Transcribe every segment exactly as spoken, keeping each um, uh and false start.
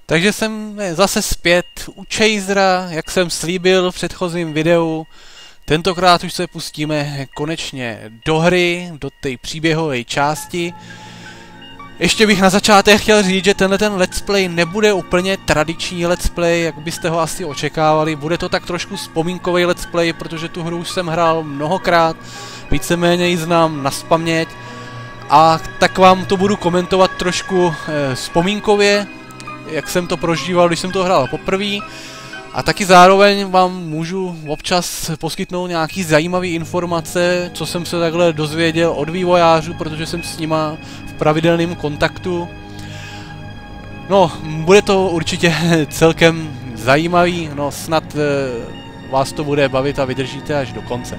Takže jsem zase zpět u Chasera, jak jsem slíbil v předchozím videu. Tentokrát už se pustíme konečně do hry, do té příběhové části. Ještě bych na začátek chtěl říct, že tenhle ten let's play nebude úplně tradiční let's play, jak byste ho asi očekávali. Bude to tak trošku vzpomínkový let's play, protože tu hru už jsem hrál mnohokrát, víceméně ji znám nazpaměť. A tak vám to budu komentovat trošku eh, vzpomínkově, jak jsem to prožíval, když jsem to hrál poprvé. A taky zároveň vám můžu občas poskytnout nějaký zajímavé informace, co jsem se takhle dozvěděl od vývojářů, protože jsem s nima v pravidelném kontaktu. No, bude to určitě celkem zajímavý, no snad eh, vás to bude bavit a vydržíte až do konce.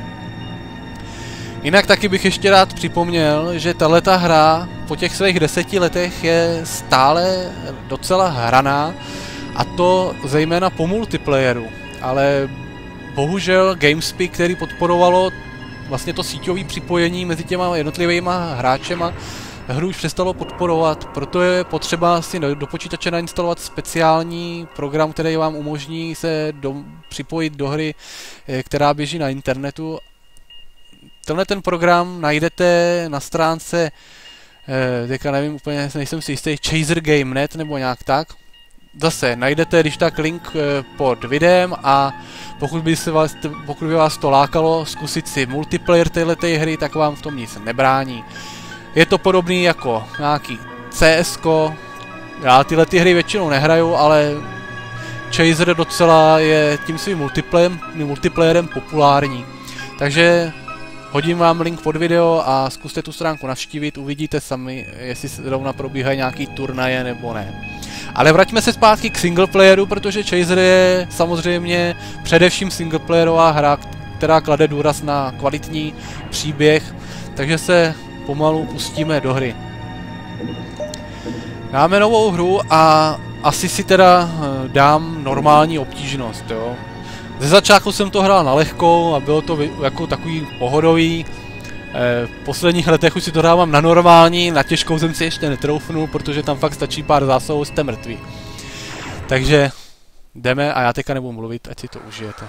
Jinak taky bych ještě rád připomněl, že tahleta hra po těch svých deseti letech je stále docela hraná, a to zejména po multiplayeru, ale bohužel GameSpeak, který podporovalo vlastně to síťové připojení mezi těma jednotlivýma hráčema, hru už přestalo podporovat, proto je potřeba si do počítače nainstalovat speciální program, který vám umožní se do, připojit do hry, která běží na internetu. Tenhle ten program najdete na stránce, eh, teďka nevím úplně, nejsem si jistý, Chaser Game tečka net nebo nějak tak. Zase najdete, když tak, link eh, pod videem, a pokud by, se vás, pokud by vás to lákalo zkusit si multiplayer téhleté hry, tak vám v tom nic nebrání. Je to podobný jako nějaký C S ko, já tyhle ty hry většinou nehraju, ale Chaser docela je tím svým multiplayerem, multiplayerem populární. Takže hodím vám link pod video a zkuste tu stránku navštívit, uvidíte sami, jestli zrovna probíhají nějaký turnaje nebo ne. Ale vraťme se zpátky k singleplayeru, protože Chaser je samozřejmě především singleplayerová hra, která klade důraz na kvalitní příběh, takže se pomalu pustíme do hry. Dáme novou hru a asi si teda dám normální obtížnost, jo. Ze začátku jsem to hrál na lehkou a bylo to jako takový pohodový. V posledních letech už si to dávám na normální, na těžkou jsem si ještě netroufnul, protože tam fakt stačí pár zásahů, jste mrtví. Takže jdeme a já teďka nebudu mluvit, ať si to užijete.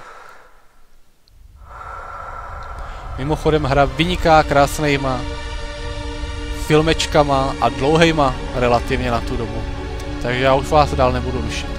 Mimochodem hra vyniká krásnýma filmečkama a dlouhejma relativně na tu dobu. Takže já už vás dál nebudu rušit.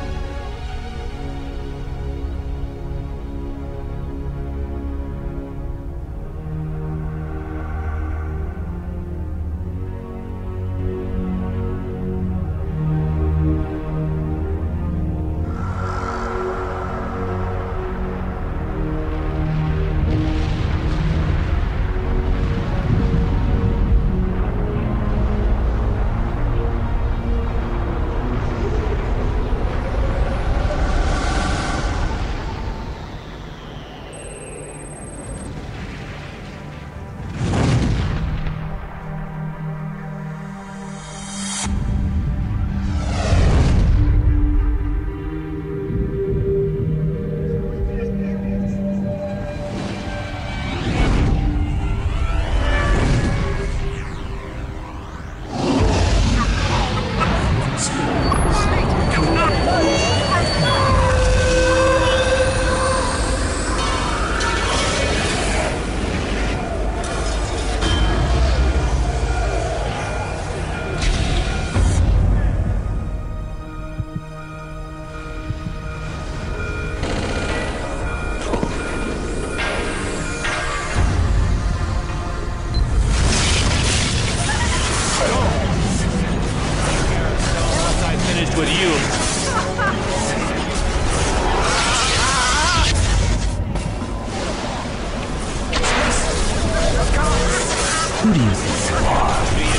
Who do you think you are?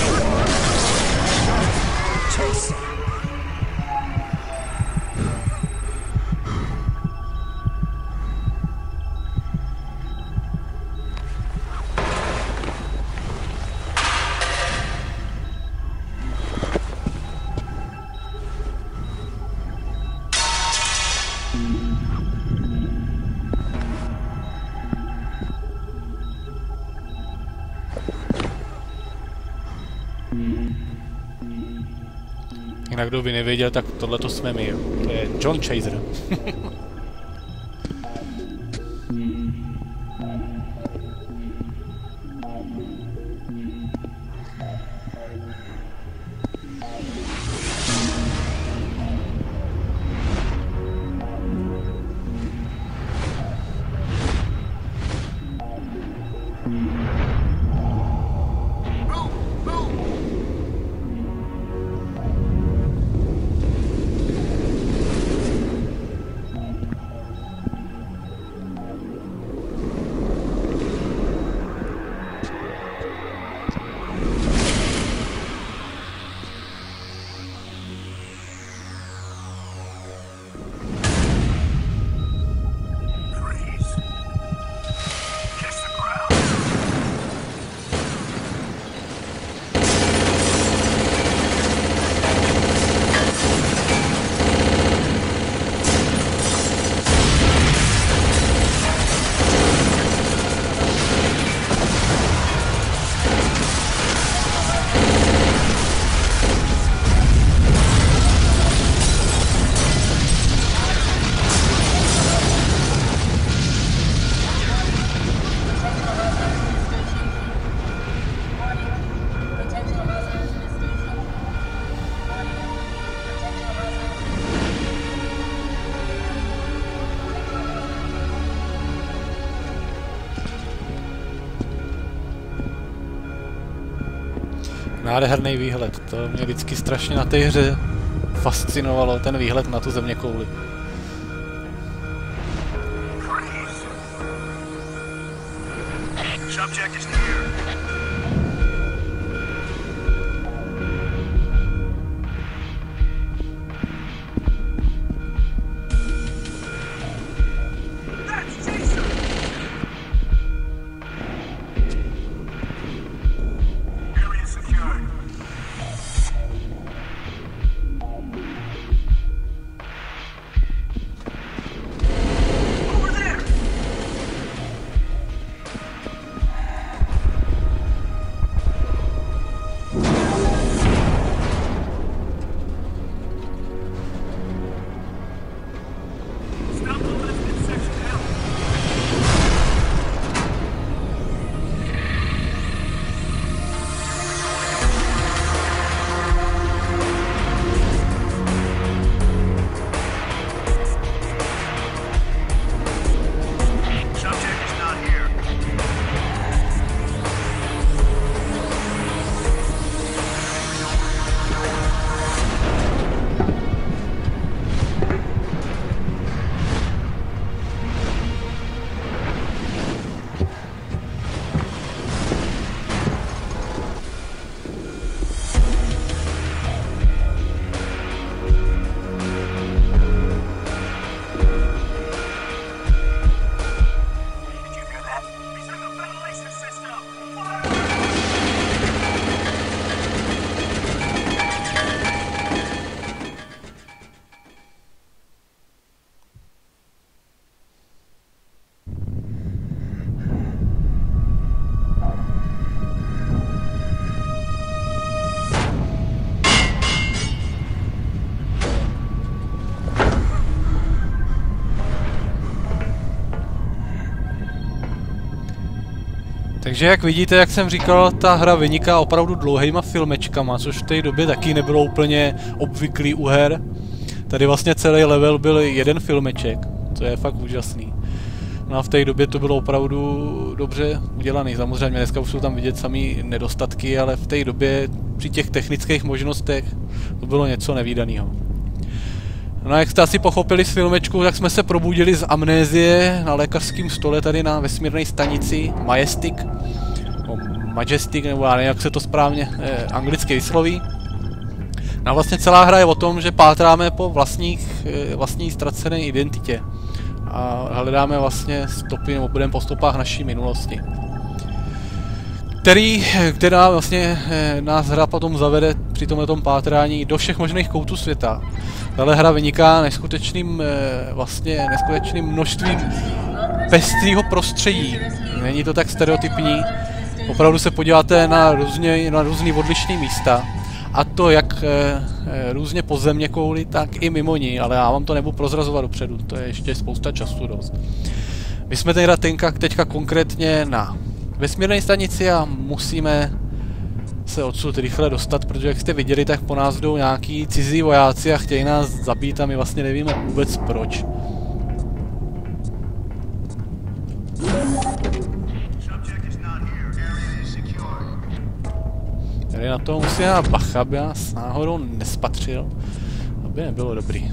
Chase. Jinak kdo by nevěděl, tak tohle to jsme my, jo. To je John Chaser. Nádherný výhled, to mě vždycky strašně na té hře fascinovalo, ten výhled na tu zeměkouli. Takže jak vidíte, jak jsem říkal, ta hra vyniká opravdu dlouhýma filmečkama, což v té době taky nebylo úplně obvyklý u her. Tady vlastně celý level byl jeden filmeček, to je fakt úžasný. No a v té době to bylo opravdu dobře udělaný. Samozřejmě dneska už jsou tam vidět samý nedostatky, ale v té době při těch technických možnostech to bylo něco nevídaného. No a jak jste asi pochopili z filmečku, tak jsme se probudili z amnézie na lékařském stole tady na vesmírné stanici Majestic. No, Majestic, nebo já nevím, jak se to správně eh, anglicky vysloví. No a vlastně celá hra je o tom, že pátráme po vlastních, eh, vlastní ztracené identitě. A hledáme vlastně stopy, nebo budeme po stopách naší minulosti. Který, která vlastně eh, nás hra potom zavede při tomhletom pátrání do všech možných koutů světa. Tahle hra vyniká neskutečným, eh, vlastně neskutečným množstvím pestrého prostředí. Není to tak stereotypní. Opravdu se podíváte na různě, na různý odlišné místa. a to jak e, e, různě po země kouli, tak i mimo ní, ale já vám to nebudu prozrazovat dopředu, to je ještě spousta času dost. My jsme teda teďka, teďka konkrétně na vesmírné stanici a musíme se odsud rychle dostat, protože jak jste viděli, tak po nás jdou nějaký cizí vojáci a chtějí nás zabít a my vlastně nevíme vůbec proč. Tady na to musím dát bacha, aby nás náhodou nespatřil, aby nebylo dobrý.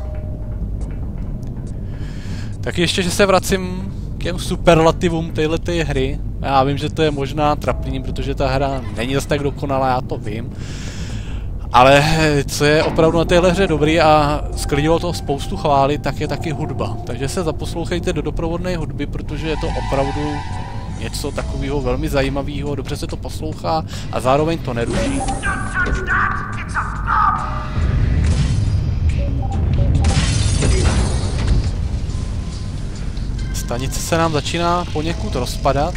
Tak ještě, že se vracím k těm superlativům téhleté hry. Já vím, že to je možná trapný, protože ta hra není zase tak dokonalá, já to vím. Ale co je opravdu na téhle hře dobrý a sklidilo to spoustu chvály, tak je taky hudba. Takže se zaposlouchejte do doprovodné hudby, protože je to opravdu něco takového velmi zajímavého, dobře se to poslouchá a zároveň to neruší. Stanice se nám začíná poněkud rozpadat.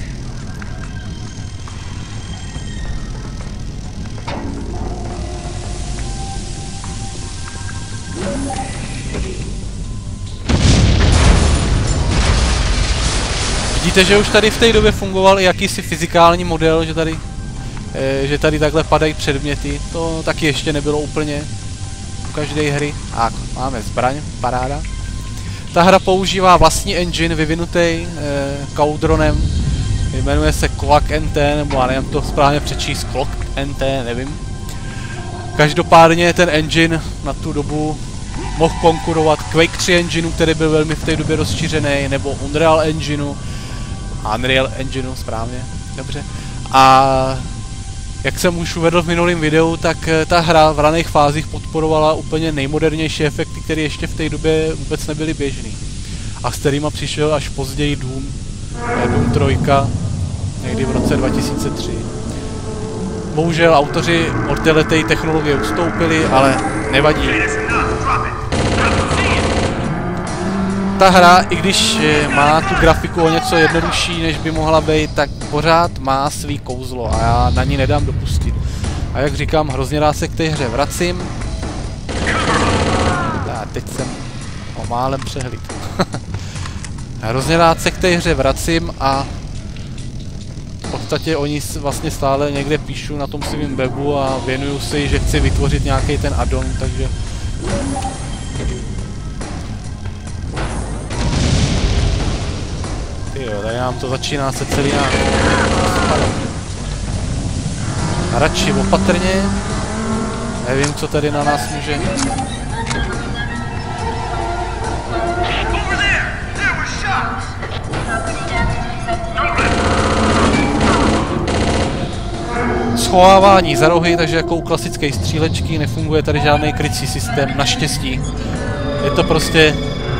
Vidíte, že už tady v té době fungoval i jakýsi fyzikální model, že tady, e, že tady takhle padají předměty. To taky ještě nebylo úplně u každé hry. A máme zbraň, paráda. Ta hra používá vlastní engine vyvinutý e, Caudronem. Jmenuje se Cloak N T, nebo já nevím to správně přečíst, Cloak N T, nevím. Každopádně ten engine na tu dobu mohl konkurovat Quake tři engineu, který byl velmi v té době rozšířený, nebo Unreal engineu. Unreal engineu, správně, dobře. A jak jsem už uvedl v minulém videu, tak ta hra v raných fázích podporovala úplně nejmodernější efekty, které ještě v té době vůbec nebyly běžný. A s kterýma přišel až později Doom, Doom tři, někdy v roce dva tisíce tři. Bohužel autoři od této technologie ustoupili, ale nevadí. Ta hra, i když má tu grafiku o něco jednodušší, než by mohla být, tak pořád má svý kouzlo a já na ní nedám dopustit. A jak říkám, hrozně rád se k té hře vracím. A teď jsem o málem přehlíd. Hrozně rád se k té hře vracím a v podstatě o ní vlastně stále někde píšu na tom svým webu a věnuju si, že chci vytvořit nějaký ten addon, takže... Jo, tady nám to začíná se celý nám spadat. Radši opatrně. Nevím, co tady na nás může. Schovávání za rohy, takže jako u klasické střílečky nefunguje tady žádný krycí systém, naštěstí. Je to prostě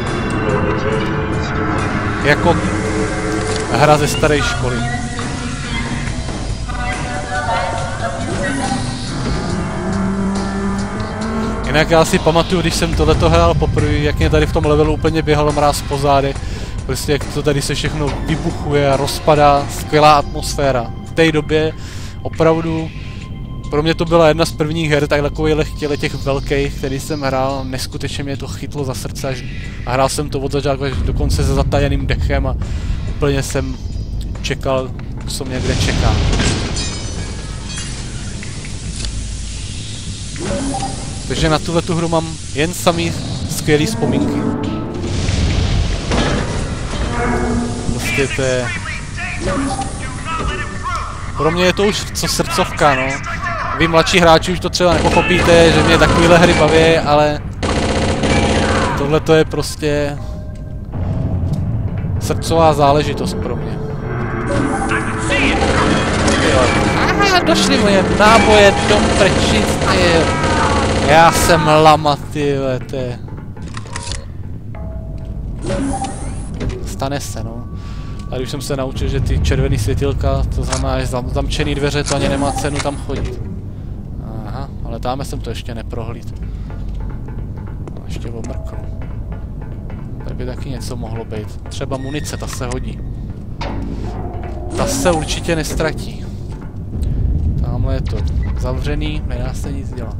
jako hra ze staré školy. Jinak já si pamatuju, když jsem tohleto hrál poprvé, jak mě tady v tom levelu úplně běhalo mráz po zádech. Prostě jak to tady se všechno vybuchuje a rozpadá, skvělá atmosféra. V té době opravdu pro mě to byla jedna z prvních her takových těch velkých, který jsem hrál, neskutečně mě to chytlo za srdce až, a hrál jsem to od začátku až dokonce se zatajeným dechem a úplně jsem čekal, co mě kde čeká. Takže na tuhletu hru mám jen samý skvělý vzpomínky. Prostě to je... Pro mě je to už co srdcovka, no. Vy mladší hráči už to třeba nepochopíte, že mě takovýhle hry baví, ale... Tohle to je prostě... srdcová záležitost pro mě. Aha, došly moje náboje do prčic, ty. Já jsem lama, ty vete. Stane se, no. Tady už jsem se naučil, že ty červený světilka, to znamená, že zamčený dveře, to ani nemá cenu tam chodit. Aha, ale tamhle jsem to ještě neprohlíd. Ještě omrknu. Tady by taky něco mohlo být. Třeba munice, ta se hodí. Ta se určitě nestratí. Tamhle je to zavřený, nedá se nic dělat.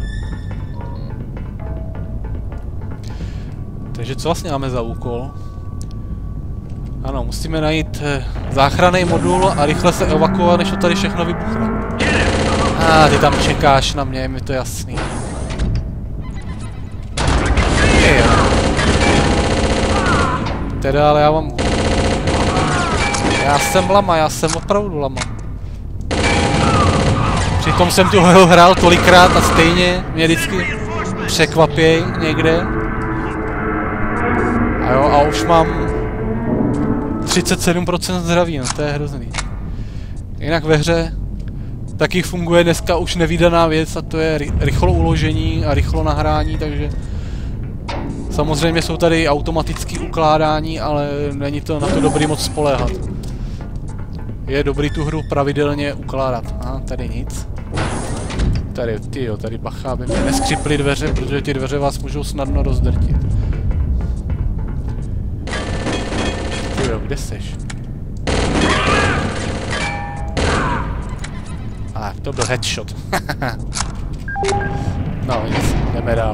Takže co vlastně máme za úkol? Ano, musíme najít eh, záchranný modul a rychle se evakuovat, než to tady všechno vybuchne. A ah, ty tam čekáš na mě, je mi to jasný. Je, teda, ale já mám... Já jsem lama, já jsem opravdu lama. Přitom jsem tu hru hrál tolikrát a stejně mě vždycky překvapěj někde. A jo, a už mám třicet sedm procent zdraví, no to je hrozný. Jinak ve hře taky funguje dneska už nevídaná věc a to je rychlo uložení a rychlo nahrání, takže samozřejmě jsou tady automatické ukládání, ale není to na to dobrý moc spoléhat. Je dobrý tu hru pravidelně ukládat. Aha, tady nic. Tady, tyjo, tady bacha, aby mě neskřiply dveře, protože ty dveře vás můžou snadno rozdrtit. Tyjo, kde seš? A, ah, to byl headshot. No, nic, jdeme dál.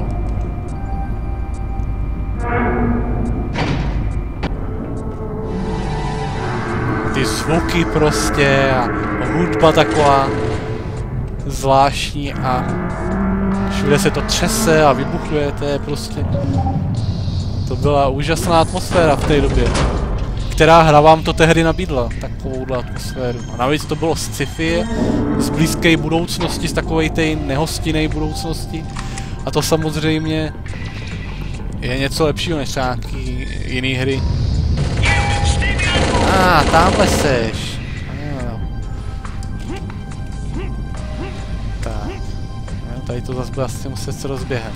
Ty zvuky prostě a hudba taková zvláštní a všude se to třese a vybuchuje, to je prostě... To byla úžasná atmosféra v té době. Která hra vám to tehdy nabídla, takovouhle atmosféru. A navíc to bylo z sci-fi, z blízké budoucnosti, z takové té nehostinné budoucnosti. A to samozřejmě je něco lepšího než nějaký jiný hry. A ah, tamhle seš. Ah. Tak. Jo, tady to zase bude asi muset se rozběhem.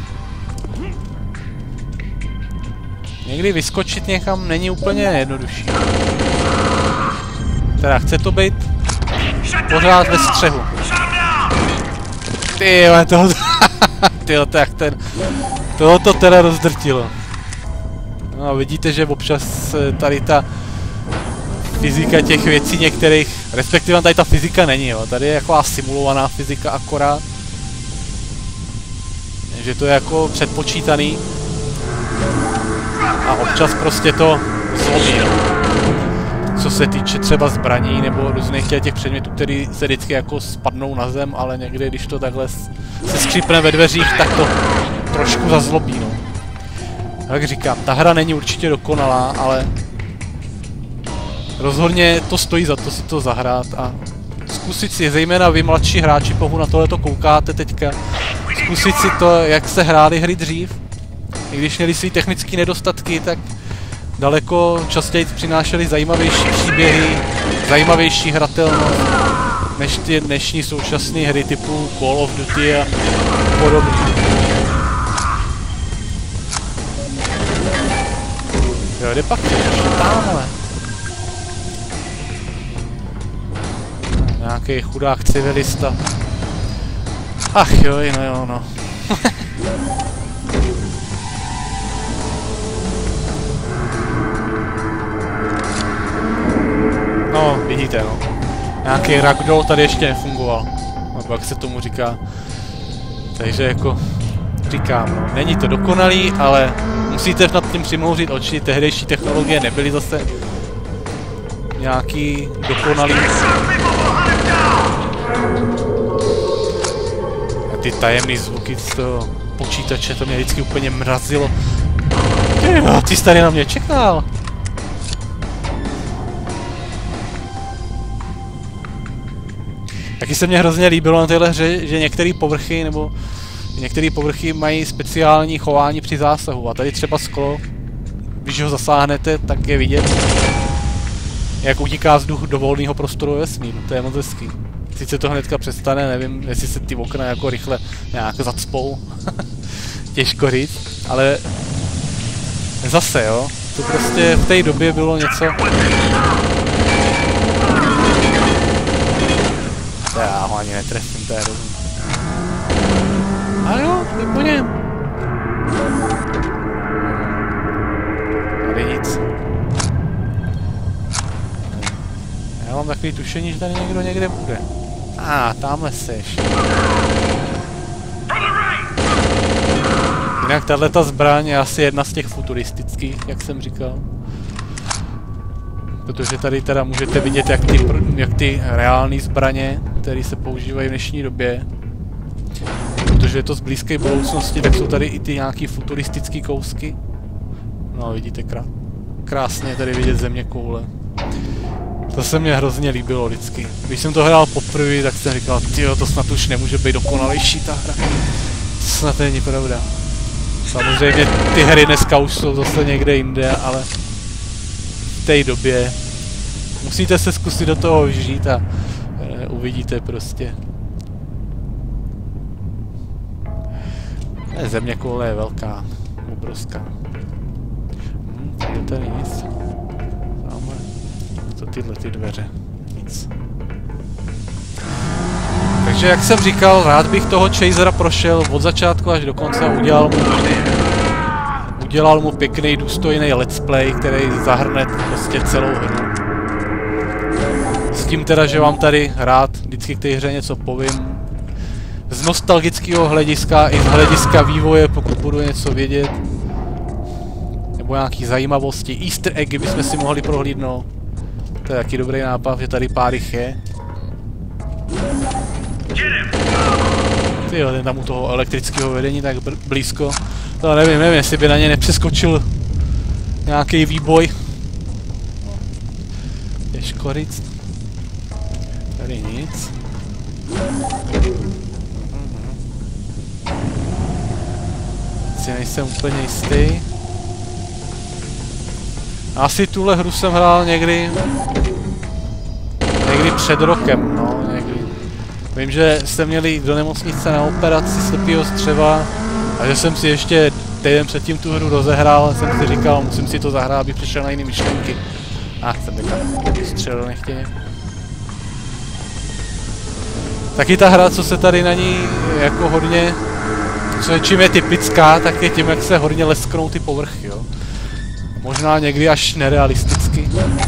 Někdy vyskočit někam není úplně jednodušší. Teda chce to být pořád ve střehu. Tyjo, toho... Tyjo, tak ten... Toho to teda rozdrtilo. No a vidíte, že občas tady ta fyzika těch věcí některých, respektive tady ta fyzika není, jo. Tady je taková simulovaná fyzika akorát. Že to je jako předpočítaný. A občas prostě to zlomí, no. Co se týče třeba zbraní nebo různých těch předmětů, které se vždycky jako spadnou na zem, ale někdy, když to takhle se skřípne ve dveřích, tak to trošku zazlobí, no. Jak říkám, ta hra není určitě dokonalá, ale rozhodně to stojí za to si to zahrát a zkusit si, zejména vy mladší hráči, pokud na tohleto koukáte teďka, zkusit si to, jak se hrály hry dřív. I když měli svý technické nedostatky, tak daleko častěji přinášely zajímavější příběhy, zajímavější hratelnost, než ty dnešní současné hry typu Call of Duty a podobně. Jo, jde pak tamhle. Nějaký chudák civilista. Ach jo, no jo, no. No, vidíte, no. Nějaký ragdoll tady ještě nefungoval. Nebo jak se tomu říká. Takže jako říkám, no, není to dokonalý, ale musíte nad tím přimhouřit oči. Tehdejší technologie nebyly zase nějaký dokonalý. A ty tajemný zvuky z toho počítače, to mě vždycky úplně mrazilo. Ty, no, ty jsi tady na mě čekal. Taky se mně hrozně líbilo na téhle hře, že některé povrchy nebo některé povrchy mají speciální chování při zásahu. A tady třeba sklo, když ho zasáhnete, tak je vidět, jak utíká vzduch do volného prostoru vesmíru. To je moc hezký. Sice to hnedka přestane, nevím, jestli se ty okna jako rychle nějak zacpou. Těžko říct, ale zase jo, to prostě v té době bylo něco. Já ho ani netrefím, to je rozumí. A jo, je po něm. Tady nic. Já mám takový tušení, že tady někdo někde bude. A Aha, tamhle seš. Jinak tato zbraň je asi jedna z těch futuristických, jak jsem říkal. Protože tady teda můžete vidět, jak ty, jak ty reální zbraně, které se používají v dnešní době. Protože je to z blízké budoucnosti, tak jsou tady i ty nějaký futuristické kousky. No, vidíte, krá krásně tady vidět země koule. To se mě hrozně líbilo vždycky. Když jsem to hrál poprvé, tak jsem říkal, tyjo, to snad už nemůže být dokonalejší ta hra. To snad není pravda. Samozřejmě ty hry dneska už jsou zase někde jinde, ale v té době musíte se zkusit do toho vžít a e, uvidíte prostě. E, země koule je velká, obrovská. Hm, tady tady nic. Tamhle. To tyhle ty dveře. Nic. Takže jak jsem říkal, rád bych toho Chasera prošel od začátku až do konce a udělal mu, udělal mu pěkný, důstojný let's play, který zahrne prostě celou hru. S tím teda, že vám tady rád vždycky k té hře něco povím. Z nostalgického hlediska i z hlediska vývoje, pokud budu něco vědět. Nebo nějaký zajímavosti, easter eggy bychom si mohli prohlídnout. To je taky dobrý nápad, že tady pár jich je. Tyjo, ten tam u toho elektrického vedení tak blízko. To nevím, nevím, jestli by na ně nepřeskočil nějaký výboj. Těžko říct. Tady nic. Si nejsem úplně jistý. Asi tuhle hru jsem hrál někdy... Někdy před rokem, no, někdy. Vím, že jste měli jít do nemocnice na operaci slepýho střeva a že jsem si ještě týden předtím tu hru rozehrál a jsem si říkal, musím si to zahrát, aby přišel na jiné myšlenky. A ah, jsem takhle střelil nechtěně. Taky ta hra, co se tady na ní jako hodně, co je čím je typická, tak je tím, jak se hodně lesknou ty povrchy, jo. Možná někdy až nerealisticky.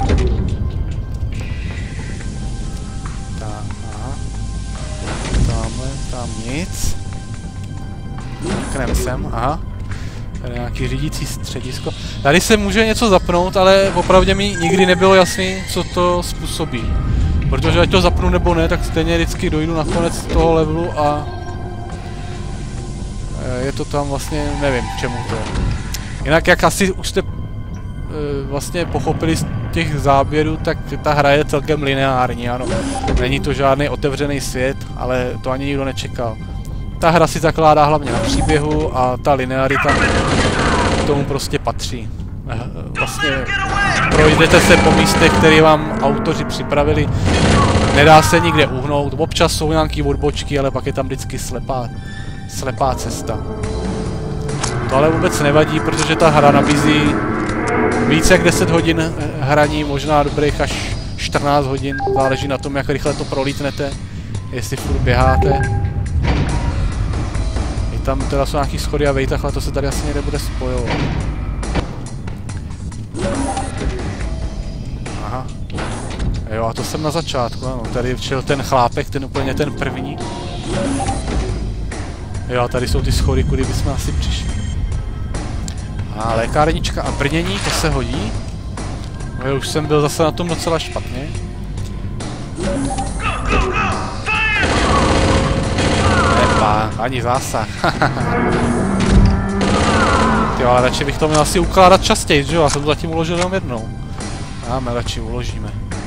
Tak, aha. Tamhle, tam nic. Knem sem, aha. Tady nějaký řídící středisko. Tady se může něco zapnout, ale opravdu mi nikdy nebylo jasný, co to způsobí. Protože ať to zapnu nebo ne, tak stejně vždycky dojdu na konec toho levelu a... je to tam vlastně, nevím k čemu to je. Jinak jak asi už jste vlastně pochopili z těch záběrů, tak ta hra je celkem lineární, ano. Není to žádný otevřený svět, ale to ani nikdo nečekal. Ta hra si zakládá hlavně na příběhu a ta linearita k tomu prostě patří. Vlastně projdete se po místech, které vám autoři připravili. Nedá se nikde uhnout, občas jsou nějaký odbočky, ale pak je tam vždycky slepá, slepá cesta. To ale vůbec nevadí, protože ta hra nabízí více jak deset hodin hraní, možná dobrých až čtrnáct hodin. Záleží na tom, jak rychle to prolítnete, jestli furt běháte. I tam teda jsou nějaký schody a vejtah, ale to se tady asi někde bude spojovat. Aha. Jo, a to jsem na začátku, ano. Tady včel ten chlápek, ten úplně ten první. Jo, a tady jsou ty schody, kudy bychom asi přišli. A lékárnička a brnění, to se hodí. No, už jsem byl zase na tom docela špatně. Epa, ani zásah. Ty, ale radši bych to měl asi ukládat častěji, že jo? Já jsem to zatím uložil jenom jednou. Dáme, radši uložíme.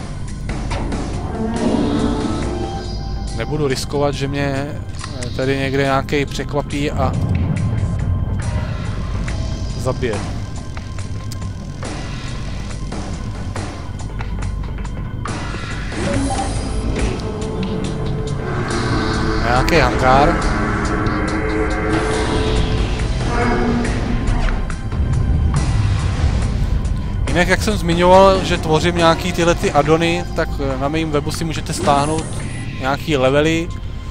Nebudu riskovat, že mě tady někde nějaký překvapí a zabije. Nějaký hangár. Jinak, jak jsem zmiňoval, že tvořím nějaký tyhle ty addony, tak na mém webu si můžete stáhnout nějaký levely.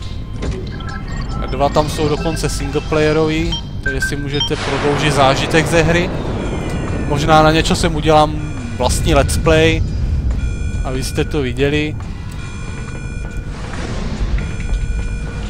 Dva tam jsou dokonce singleplayerový, takže si můžete prodloužit zážitek ze hry. Možná na něco sem udělám vlastní let's play, abyste to viděli.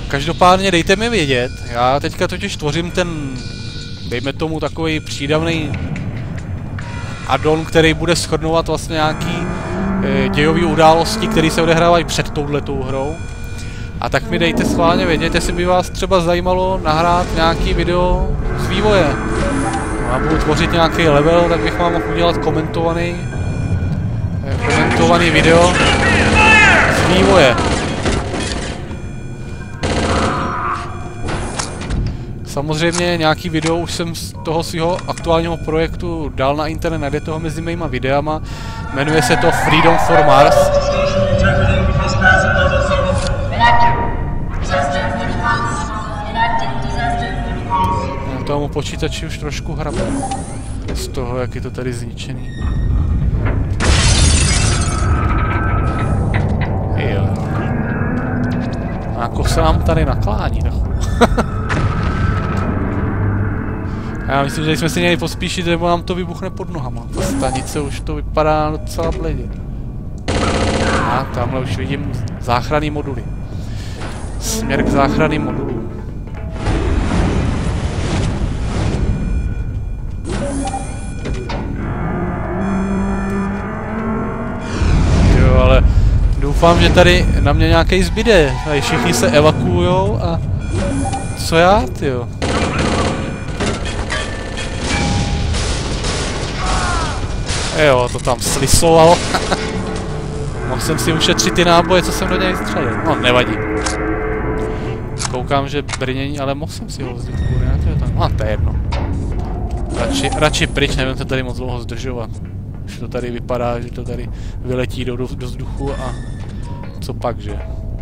Každopádně dejte mi vědět, já teďka totiž tvořím ten, dejme tomu takový přídavný addon, který bude shrnovat vlastně nějaký e, dějový události, které se odehrávají před touhletou hrou. A tak mi dejte schválně vědět, jestli by vás třeba zajímalo nahrát nějaký video z vývoje. Já budu tvořit nějaký level, tak bych vám mohl udělat komentovaný, e, komentovaný video z vývoje. Samozřejmě nějaký video už jsem z toho svého aktuálního projektu dal na internet, najdete ho mezi mýma videama. Jmenuje se to Freedom for Mars. Já tomu počítači už trošku hrabu z toho, jak je to tady zničený. Jo. A jako se nám tady naklání, no. Já myslím, že jsme si měli pospíšit, nebo nám to vybuchne pod nohama. Ta stanice už to vypadá docela bledě. A tamhle už vidím záchranný moduly. Směr k záchranným modulům. Jo, ale doufám, že tady na mě nějaký zbyde. Tady všichni se evakuujou a... Co já, tyjo? Jo, to tam slisovalo. Mohl jsem si ušetřit ty náboje, co jsem do něj střelil. No, nevadí. Koukám, že brnění, ale mohl jsem si ho vzít. No, to je jedno. Radši, radši pryč, nevím se tady moc dlouho zdržovat. Už to tady vypadá, že to tady vyletí do, do, do vzduchu a... Co pak, že?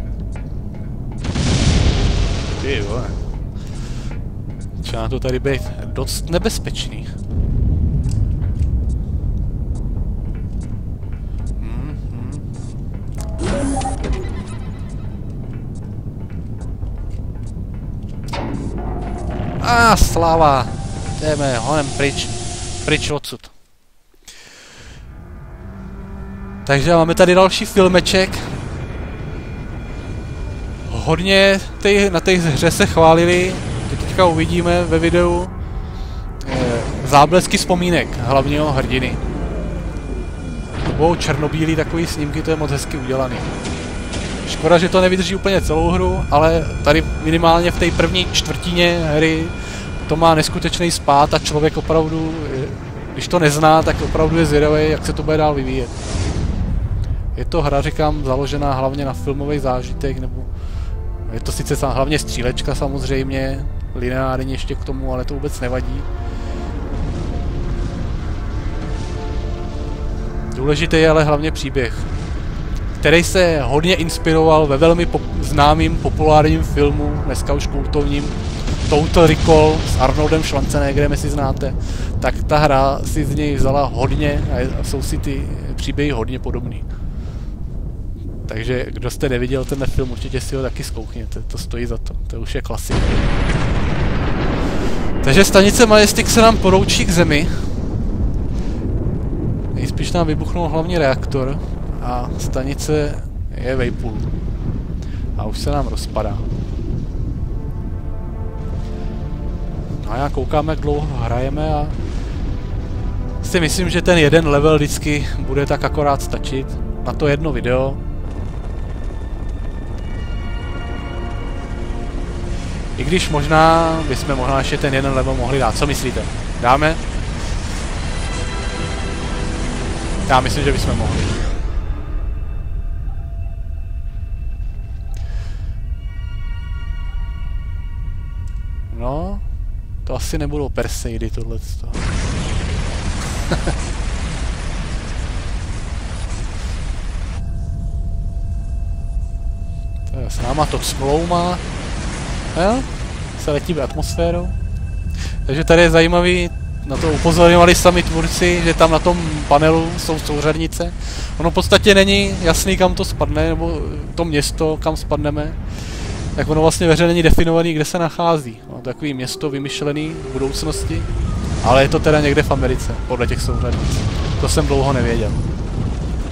Ty vole. Začíná to tady být dost nebezpečný. A ah, sláva! Jdeme honem pryč. Pryč odsud. Takže máme tady další filmeček. Hodně tej, na té hře se chválili, teďka uvidíme ve videu, e, záblesky vzpomínek hlavního hrdiny. To budou černobílý takový snímky, to je moc hezky udělaný. Škoda, že to nevydrží úplně celou hru, ale tady minimálně v té první čtvrtině hry to má neskutečný spád a člověk opravdu, když to nezná, tak opravdu je zvědavý, jak se to bude dál vyvíjet. Je to hra, říkám, založená hlavně na filmový zážitek, nebo je to sice hlavně střílečka samozřejmě, lineární ještě k tomu, ale to vůbec nevadí. Důležitý je ale hlavně příběh, který se hodně inspiroval ve velmi pop známým populárním filmu, dneska už kultovním, Total Recall s Arnoldem Schwarzeneggerem, jestli znáte, tak ta hra si z něj vzala hodně a jsou si ty příběhy hodně podobný. Takže kdo jste neviděl ten film, určitě si ho taky zkoukněte, to stojí za to, to už je klasika. Takže stanice Majestic se nám poroučí k zemi. Nejspíš nám vybuchnul hlavní reaktor a stanice je vejpůl. A už se nám rozpadá. No a já koukám, jak dlouho hrajeme a si myslím, že ten jeden level vždycky bude tak akorát stačit na to jedno video. I když možná bychom možná ještě ten jeden level mohli dát. Co myslíte? Dáme? Já myslím, že bychom mohli. No, to asi nebudou Perseidy tohleto. To je s náma to cmlouma. Jo? Se letí atmosférou. Takže tady je zajímavý, na to upozorňovali sami tvůrci, že tam na tom panelu jsou souřadnice. Ono v podstatě není jasný, kam to spadne, nebo to město, kam spadneme. Tak ono vlastně veře není definovaný, kde se nachází. No, takový město vymyšlený v budoucnosti, ale je to teda někde v Americe, podle těch souřadnic. To jsem dlouho nevěděl.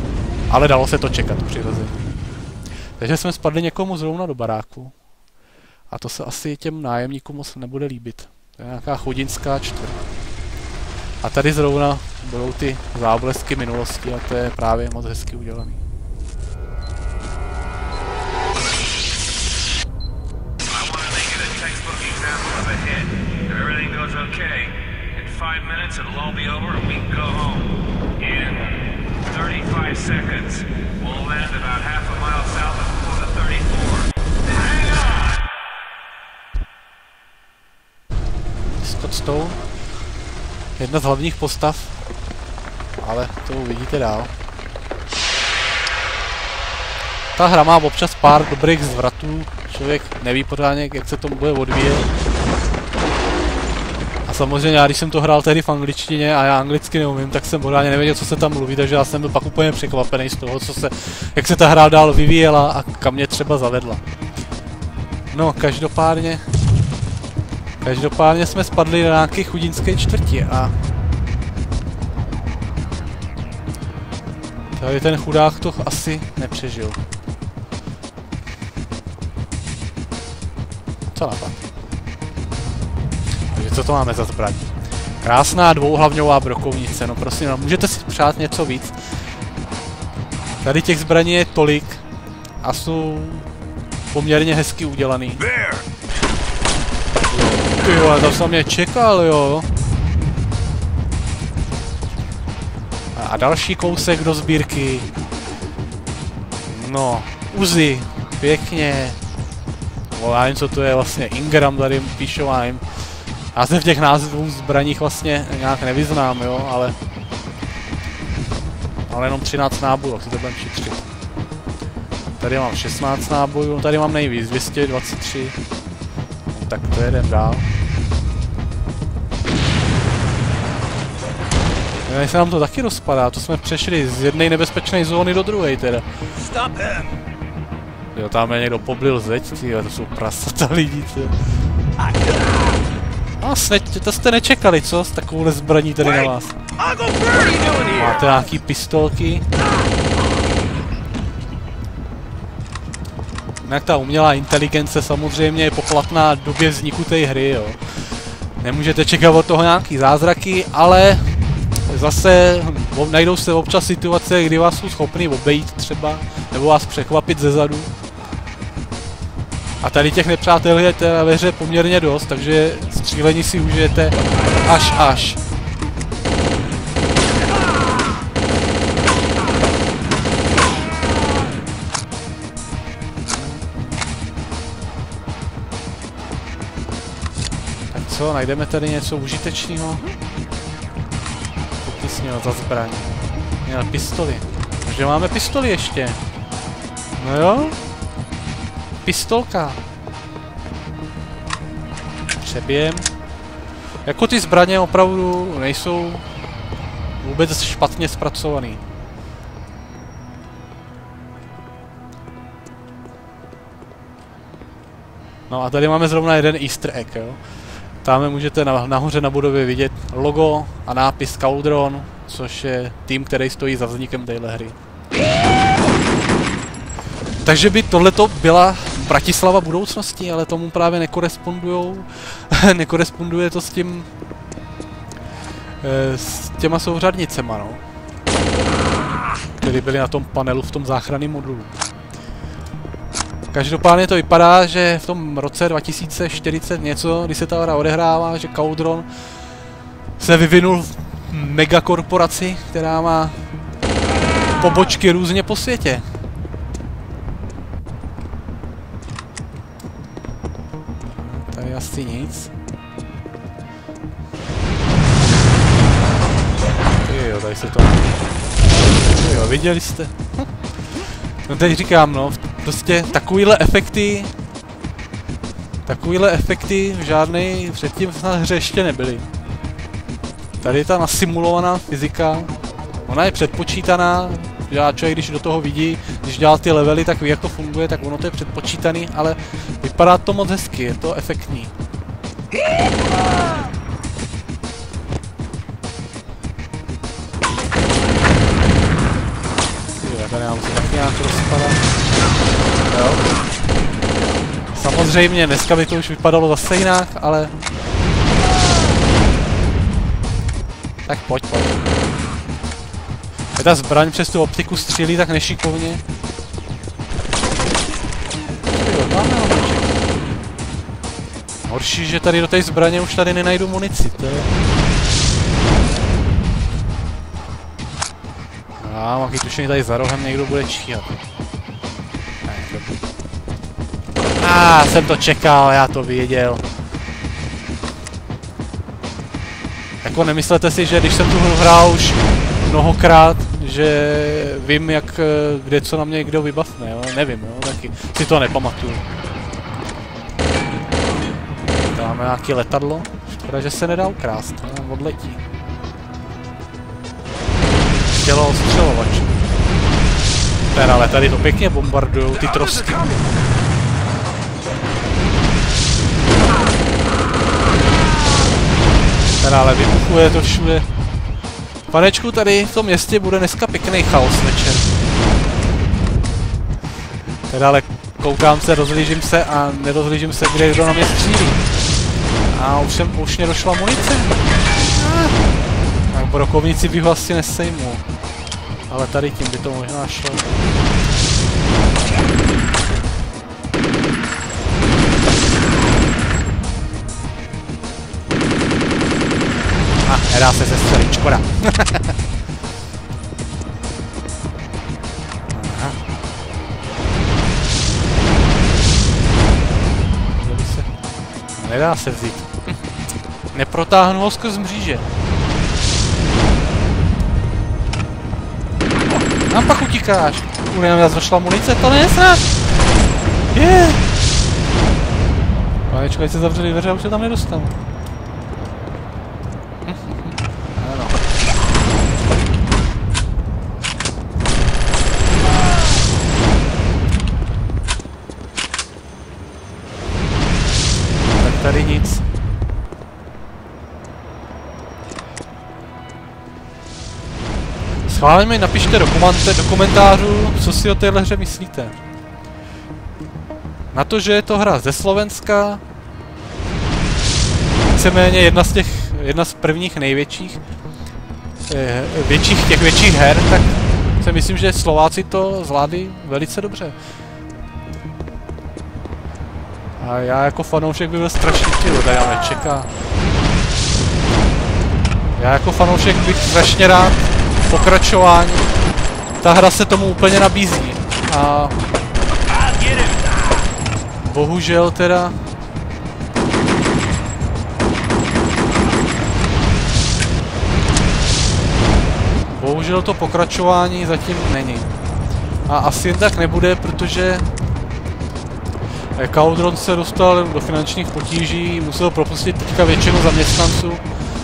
Ale dalo se to čekat přirozeně. Takže jsme spadli někomu zrovna do baráku. A to se asi těm nájemníkům moc nebude líbit. To je nějaká chudinská čtvrť. A tady zrovna budou ty záblesky minulosti a to je právě moc hezky udělaný. Scott Stone. Jedna z hlavních postav, ale to uvidíte dál. Ta hra má občas pár dobrých zvratů, člověk neví pořádně, jak se tomu bude odvíjet. A samozřejmě já, když jsem to hrál tehdy v angličtině a já anglicky neumím, tak jsem pořádně nevěděl, co se tam mluví, takže já jsem byl pak úplně překvapený z toho, co se, jak se ta hra dál vyvíjela a kam mě třeba zavedla. No, každopádně... Každopádně jsme spadli do nějaké chudinské čtvrti a... Tady ten chudák to asi nepřežil. Co napad? Takže co to máme za zbraň? Krásná dvouhlavňová brokovnice, no prosím, no, můžete si přát něco víc. Tady těch zbraní je tolik a jsou poměrně hezky udělaný. Jo, ale to jsem mě čekal, jo. A další kousek do sbírky. No, Uzi, pěkně. O, já nevím, co to je vlastně, Ingram tady píšou, já nevím. Já se v těch názvů zbraních vlastně nějak nevyznám, jo, ale... Ale jenom třináct nábojů, si to budeme šetřit. Tady mám šestnáct nábojů, tady mám nejvíc, dvě stě dvacet tři. No, tak to jedem dál. Tady se nám to taky rozpadá, to jsme přešli z jedné nebezpečné zóny do druhé teda. Jo, tam je někdo poblil zeď, tyjo, to jsou prasata lidí, tyjo. A snad, to jste nečekali, co? S takovouhle zbraní tady na vás. Máte nějaký pistolky. Jinak ta umělá inteligence samozřejmě je poplatná době vzniku té hry, jo. Nemůžete čekat od toho nějaký zázraky, ale zase najdou se občas situace, kdy vás jsou schopni obejít třeba, nebo vás překvapit zezadu. A tady těch nepřátel je teda ve hře poměrně dost, takže střílení si užijete až až. Tak co, najdeme tady něco užitečného? Popisněho za zbraň. Měl pistoli. Takže máme pistoli ještě. No jo. Pistolka. Přebijem. Jako ty zbraně opravdu nejsou vůbec špatně zpracovaný. No a tady máme zrovna jeden easter egg, jo. Tam můžete na, nahoře na budově vidět logo a nápis Cauldron, což je tým, který stojí za vznikem téhle hry. Takže by tohleto byla Bratislava budoucnosti, ale tomu právě nekorespondujou. Nekoresponduje to s tím... s těma souřadnicema, no. Které byly na tom panelu v tom záchranném modulu. Každopádně to vypadá, že v tom roce dva tisíce čtyřicet něco, kdy se ta hra odehrává, že Cauldron se vyvinul v megakorporaci, která má pobočky různě po světě. Tady asi nic. Jo, tady se to... Jo, viděli jste? No teď říkám, no, prostě takovýhle efekty... Takovýhle efekty žádnej předtím na hře ještě nebyly. Tady je ta nasimulovaná fyzika. Ona je předpočítaná, já člověk, když do toho vidí, když dělá ty levely, tak ví, jak to funguje, tak ono to je předpočítaný, ale vypadá to moc hezky, je to efektní. Jo, tady nám se taky nějak rozpadá. Jo. Samozřejmě, dneska by to už vypadalo zase jinak, ale... Tak pojď, pojď. Ta zbraň přes tu optiku střílí tak nešikovně. Horší, že tady do té zbraně už tady nenajdu munici, to je... Já mám tušení, tady za rohem někdo bude číhat. A ah, jsem to čekal, já to věděl. Jako nemyslete si, že když jsem tu hru hrál už mnohokrát, že vím, jak, kde co na mě kdo vybavne, jo? Nevím, jo? Taky si to nepamatuju. Tady máme nějaké letadlo, škoda, že se nedá ukrást, no, odletí. Tělo ostřelovač. Teda, ale tady to pěkně bombardujou ty trosky. Teda, ale vybuchuje to všude. Panečku, tady v tom městě bude dneska pěkný chaos večer. Teda, ale koukám se, rozhlížím se a nerozhlížím se, kde kdo na mě střílí. A už jsem, už mě došla munice. Tak brokovnici bych ho asi nesejmul. Ale tady tím by to možná šlo. A, ah, nedá se sestřelit, škoda. Aha. Se... Nedá se vzít. Neprotáhnu ho skrz mříže. Nám pak utíkáš. Už jenom já zašla munice, to nesnad. Je. Yeah. Panečko, ať se zavřeli dveře a už se tam nedostanu. Ano. Tak tady nic. Schválně mi napište do, do komentářů, co si o téhle hře myslíte. Na to, že je to hra ze Slovenska, víceméně jedna z těch, jedna z prvních největších, eh, větších, těch větších her, tak si myslím, že Slováci to zvládli velice dobře. A já jako fanoušek bych byl strašně chtěl, tady ale čeká. Já jako fanoušek bych strašně rád pokračování. Ta hra se tomu úplně nabízí. A bohužel teda bohužel to pokračování zatím není. A asi jen tak nebude, protože Cauldron se dostal do finančních potíží, musel propustit teďka většinu zaměstnanců.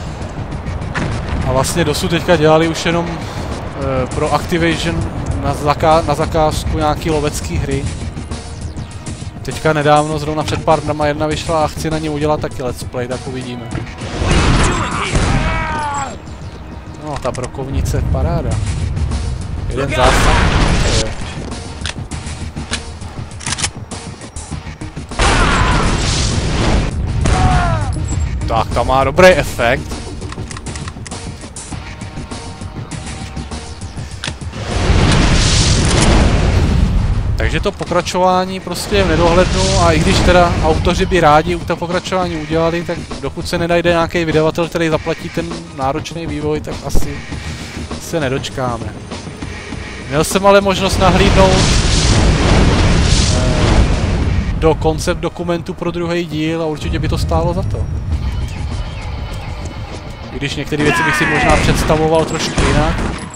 A vlastně dosud teďka dělali už jenom e, pro Activision na, zaká na zakázku nějaký lovecký hry. Teďka nedávno, zrovna před pár dnama jedna vyšla a chci na ní udělat taky let's play, tak uvidíme. No, ta brokovnice, paráda. Jeden zásah. Tak, ta má dobrý efekt. Takže to pokračování prostě je v nedohlednu a i když teda autoři by rádi to pokračování udělali, tak dokud se nenajde nějaký vydavatel, který zaplatí ten náročný vývoj, tak asi se nedočkáme. Měl jsem ale možnost nahlídnout do koncept dokumentu pro druhý díl a určitě by to stálo za to. I když některé věci bych si možná představoval trošku jinak.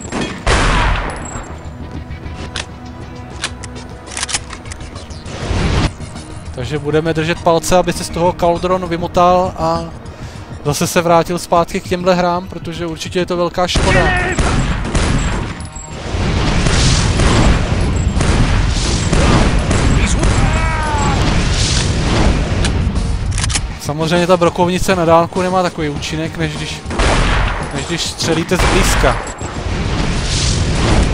Takže budeme držet palce, aby se z toho Cauldron vymotal a zase se vrátil zpátky k těmhle hrám, protože určitě je to velká škoda. Samozřejmě ta brokovnice na dálku nemá takový účinek, než když, než když střelíte zblízka.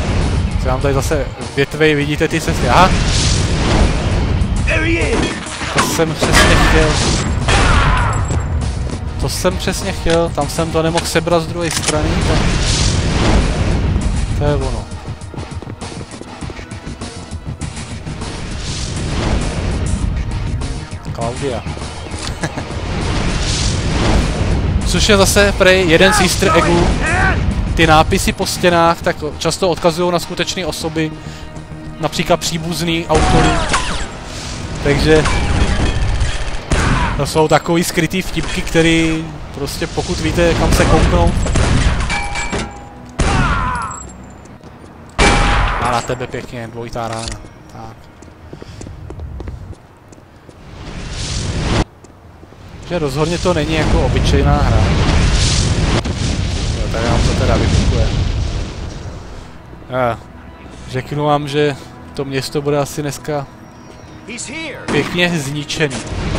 Co vám tady zase větvej, vidíte ty cesty, aha. To jsem přesně chtěl. To jsem přesně chtěl, tam jsem to nemohl sebrat z druhé strany, tak... To je ono. Claudia. Což je zase prej jeden z easter eggů. Ty nápisy po stěnách tak často odkazují na skutečné osoby, například příbuzný autorů. Takže to jsou takový skrytý vtipky, který prostě pokud víte, kam se kouknout. A na tebe pěkně, dvojitá rána. Tak. Že rozhodně to není jako obyčejná hra. Jo, tady nám to teda vypukuje. Já řeknu vám, že to město bude asi dneska pěkně zničený.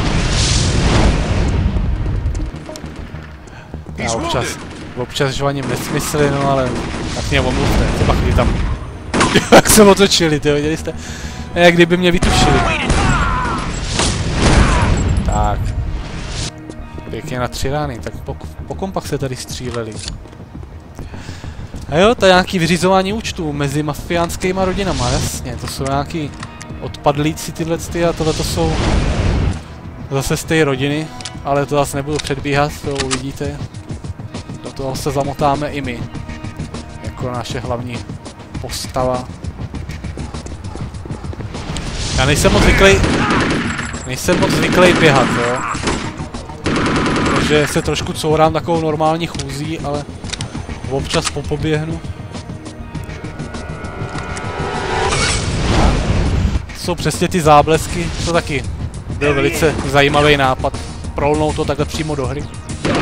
Já občas, občas žvaním nesmysly, no ale tak mě omluvte, třeba chvíli tam, jak se otočili, tyjo, viděli jste? Jak kdyby mě vytušili. Tak. Pěkně na tři rány, tak po, po kom pak se tady stříleli? A jo, to je nějaký vyřizování účtů mezi mafiánskýma rodinama, jasně, to jsou nějaký odpadlíci tyhle ty a tohle to jsou zase z té rodiny, ale to zase nebudu předbíhat, to uvidíte. Do toho se zamotáme i my, jako naše hlavní postava. Já nejsem moc zvyklý, nejsem moc zvyklý běhat, jo. Takže se trošku courám takovou normální chůzí, ale občas popoběhnu. To jsou přesně ty záblesky, to taky byl velice zajímavý nápad. Prolnout to takhle přímo do hry.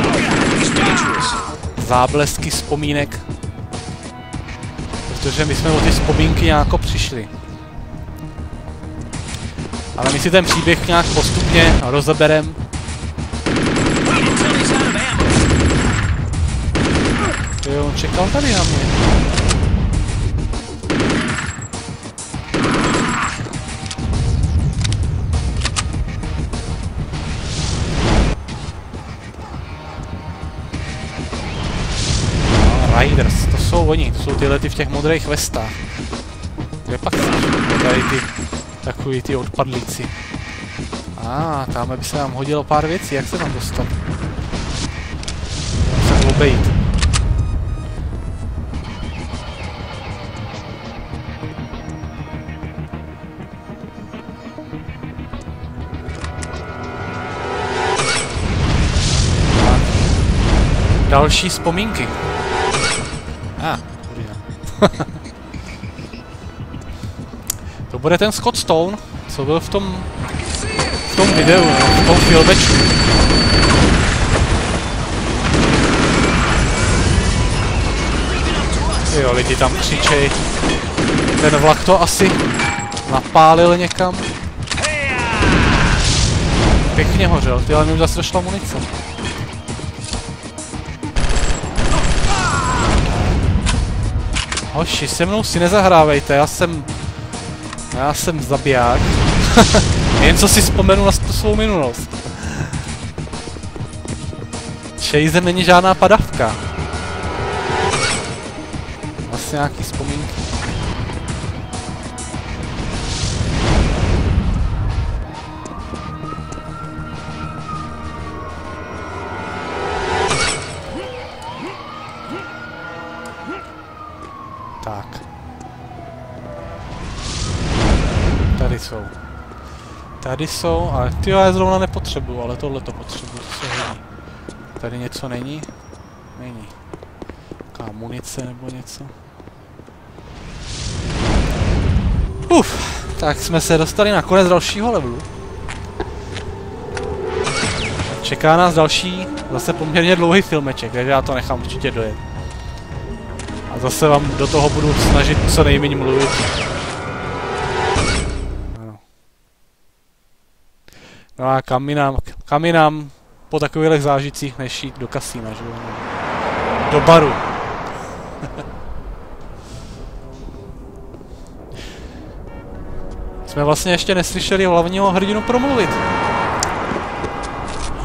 Záblesky vzpomínek. Protože my jsme o ty vzpomínky nějako přišli. Ale my si ten příběh nějak postupně rozeberem. Jo, on čekal tady na mě. No, Riders, to jsou oni, to jsou tyhle ty v těch modrých vestách. Kde pak jsou tady ty takový ty odpadlíci. A ah, tam by se nám hodilo pár věcí, jak se tam dostat? Mám se obejít. Další vzpomínky. Ah, to bude ten Scott Stone, co byl v tom v tom videu, v tom filmečku. Jo, lidi tam křičej. Ten vlak to asi napálil někam. Pěkně hořel, ty, ale mi už zase došla munice. Hoši, se mnou si nezahrávejte, já jsem... Já jsem zabiják. Jen co si vzpomenu na svou minulost. Chaser není žádná padavka. Vlastně nějaký vzpomínky. Tak. Tady jsou. Tady jsou, ale ty já je zrovna nepotřebuju, ale tohle to potřebuju, to se hodí. Tady něco není? Není. Taká munice nebo něco? Uf, tak jsme se dostali na konec dalšího levelu. Čeká nás další, zase poměrně dlouhý filmeček, takže já to nechám určitě dojet. A zase vám do toho budu snažit co nejméně mluvit. Ano. No a kam jinam, kam jinam po takových zážitcích než jít do kasína, že jo? Do baru. Jsme vlastně ještě neslyšeli hlavního hrdinu promluvit.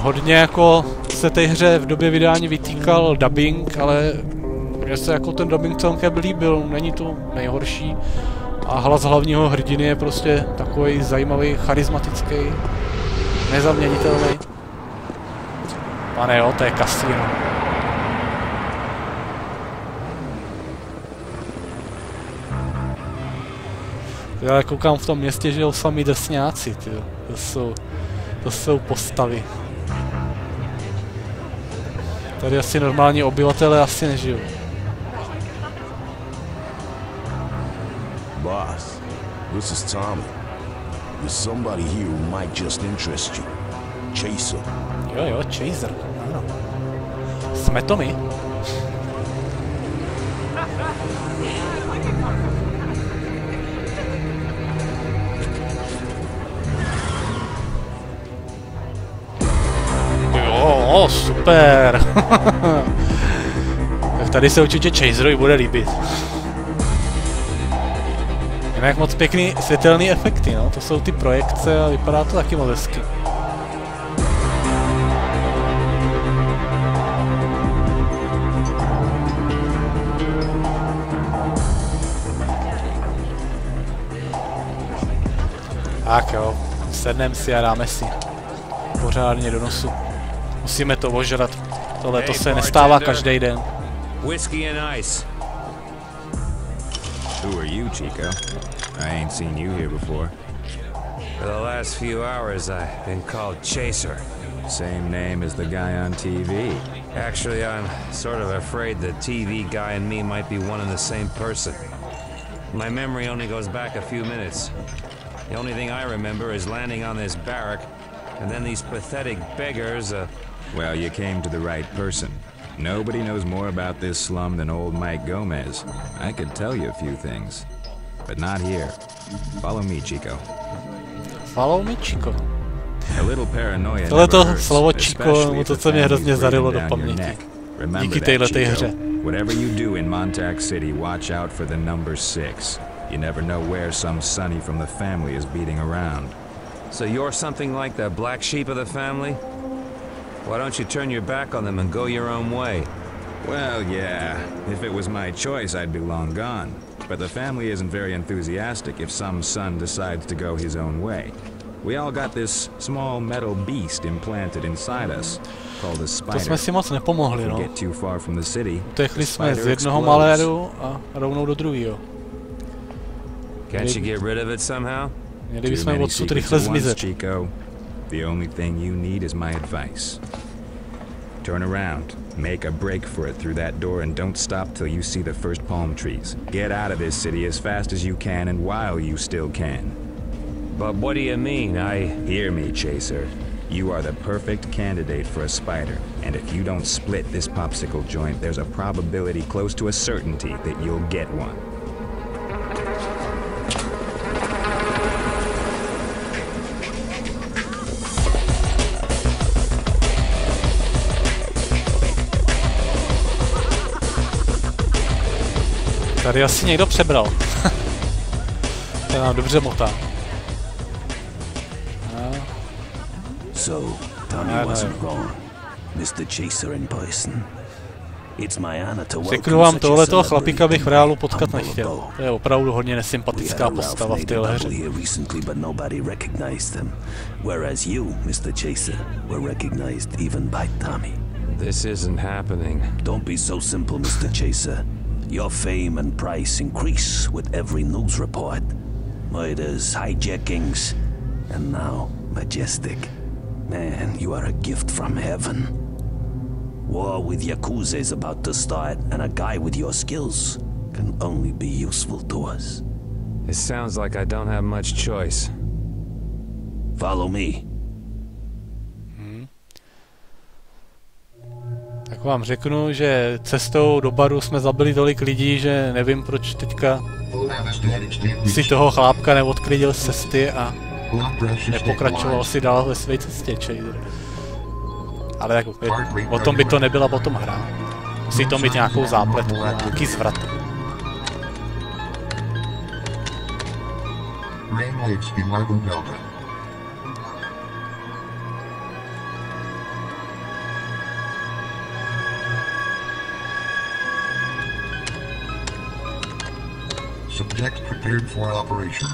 hodně jako se té hře v době vydání vytýkal dubbing, ale mně se jako ten dubbing celkem líbil, není to nejhorší. A hlas hlavního hrdiny je prostě takový zajímavý, charismatický, nezaměnitelný. Pane jo, to je kasino. Já koukám v tom městě, že jsou sami drsňáci, tyjo. To jsou, to jsou postavy. Tady asi normální obyvatelé asi nežijou. Boss, this is Tommy. There's somebody here who might just interest you. Chaser. Jo, jo, Chaser. Ano. Jsme to my. Jo, super. Tak tady se určitě Chaserovi bude líbit. Jak moc pěkný světelný efekty, no, to jsou ty projekce a vypadá to taky moc hezky. Tak jo, sedneme si a dáme si pořádně do nosu. Musíme to ožrat, tohle to se nestává každý den. Whiskey and ice. Who are you, Chico? I ain't seen you here before. For the last few hours, I've been called Chaser. Same name as the guy on T V. Actually, I'm sort of afraid the T V guy and me might be one and the same person. My memory only goes back a few minutes. The only thing I remember is landing on this barrack, and then these pathetic beggars, uh... Well, you came to the right person. Nobody knows more about this slum than old Mike Gomez. I could tell you a few things, but not here. Follow me, Chico. Follow me, Chico. A little paranoia. Tohleto slovo Chico, mu to se mě hrozně zarilo do paměti. Díky téhletej hře. Whatever you do in Montauk City, watch out for the number six. You never know where some sonny from the family is beating around. So you're something like the black sheep of the family? Why don't you turn your back on them and go your own way? Well, yeah. If it was my choice, I'd be long gone. But the family isn't very enthusiastic if some son decides to go his own way. We all got this small metal beast implanted inside us, called a spider. To jsme si moc nepomohli, no. Get too far from the city. Utekli jsme z jednoho maléru a rovnou do druhého. Can't you get rid of it somehow? Měli bychom odsud rychle zmizet. Chico. The only thing you need is my advice. Turn around, make a break for it through that door, and don't stop till you see the first palm trees. Get out of this city as fast as you can and while you still can. But what do you mean? I... Hear me, Chaser. You are the perfect candidate for a spider, and if you don't split this popsicle joint, there's a probability close to a certainty that you'll get one. Tady asi někdo přebral. To nám dobře motá. So, Tommy wasn't wrong. mister Chaser in person. It's my honor to welcome Řeknu vám, such a tohletoho celebrity chlapíka bych v reálu potkat humble nechtěl. abode. To je opravdu hodně nesympatická We had postava Ralph v téhle made a hře. double here recently, but nobody recognized him. Whereas you, mister Chaser, were recognized even by Tommy. This isn't happening. Don't be so simple, mister Chaser. Your fame and price increase with every news report. Murders, hijackings, and now Majestic. Man, you are a gift from heaven. War with Yakuza is about to start, and a guy with your skills can only be useful to us. It sounds like I don't have much choice. Follow me. Hmm. Tak vám řeknu, že cestou do baru jsme zabili tolik lidí, že nevím, proč teďka si toho chlápka neodklidil z cesty a nepokračoval si dál ve své cestě, Chaser. Ale tak o tom by to nebyla potom hra. Musí to mít nějakou zápletku, nějaký zvrat. Subject prepared for operation.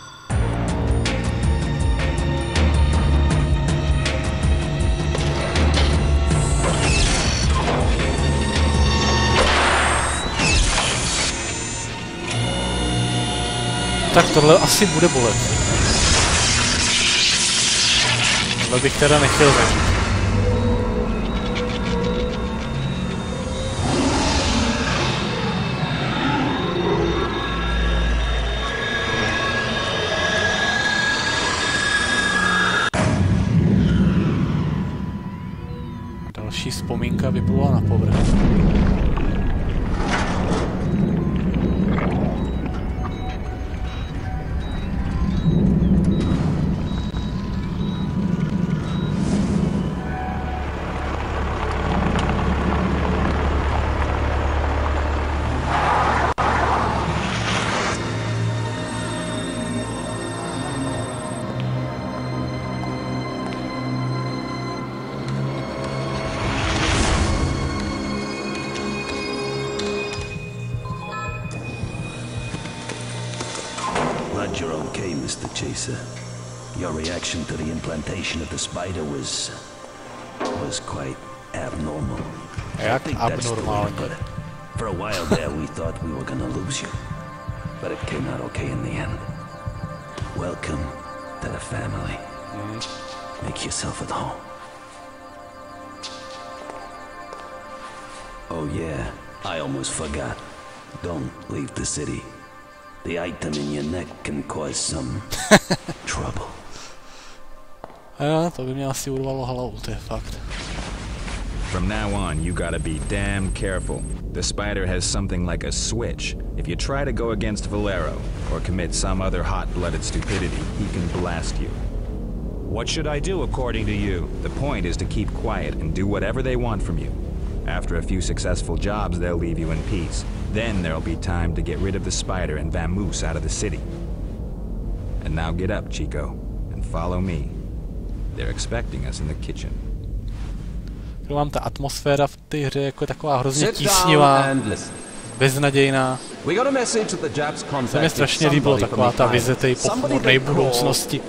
Tak tohle asi bude bolet. Tohle bych teda nechtěl zažít. Další vzpomínka vyplula na povrch. Glad you're okay, Mister Chaser. Your reaction to the implantation of the spider was... was quite abnormal. I think that's the way to put it. For a while there, we thought we were gonna lose you. But it came out okay in the end. Welcome to the family. Mm-hmm. Make yourself at home. Oh yeah, I almost forgot. Don't leave the city. The item in your neck can cause some trouble. Ja, to by mě asi urvalo hlavu, to je fakt. From now on, you gotta be damn careful. The spider has something like a switch. If you try to go against Valero, or commit some other hot-blooded stupidity, he can blast you. What should I do according to you? The point is to keep quiet and do whatever they want from you. After a few successful jobs, they'll leave you in peace. Then there'll be time to get rid of the spider and Vamoose out of the city. And now get up, Chico, and follow me. They're expecting us in the kitchen. Vám ta atmosféra v té hře jako taková hrozně tísnivá, beznadějná. Se mi strašně líbilo taková ta vize té pochmurné budoucnosti.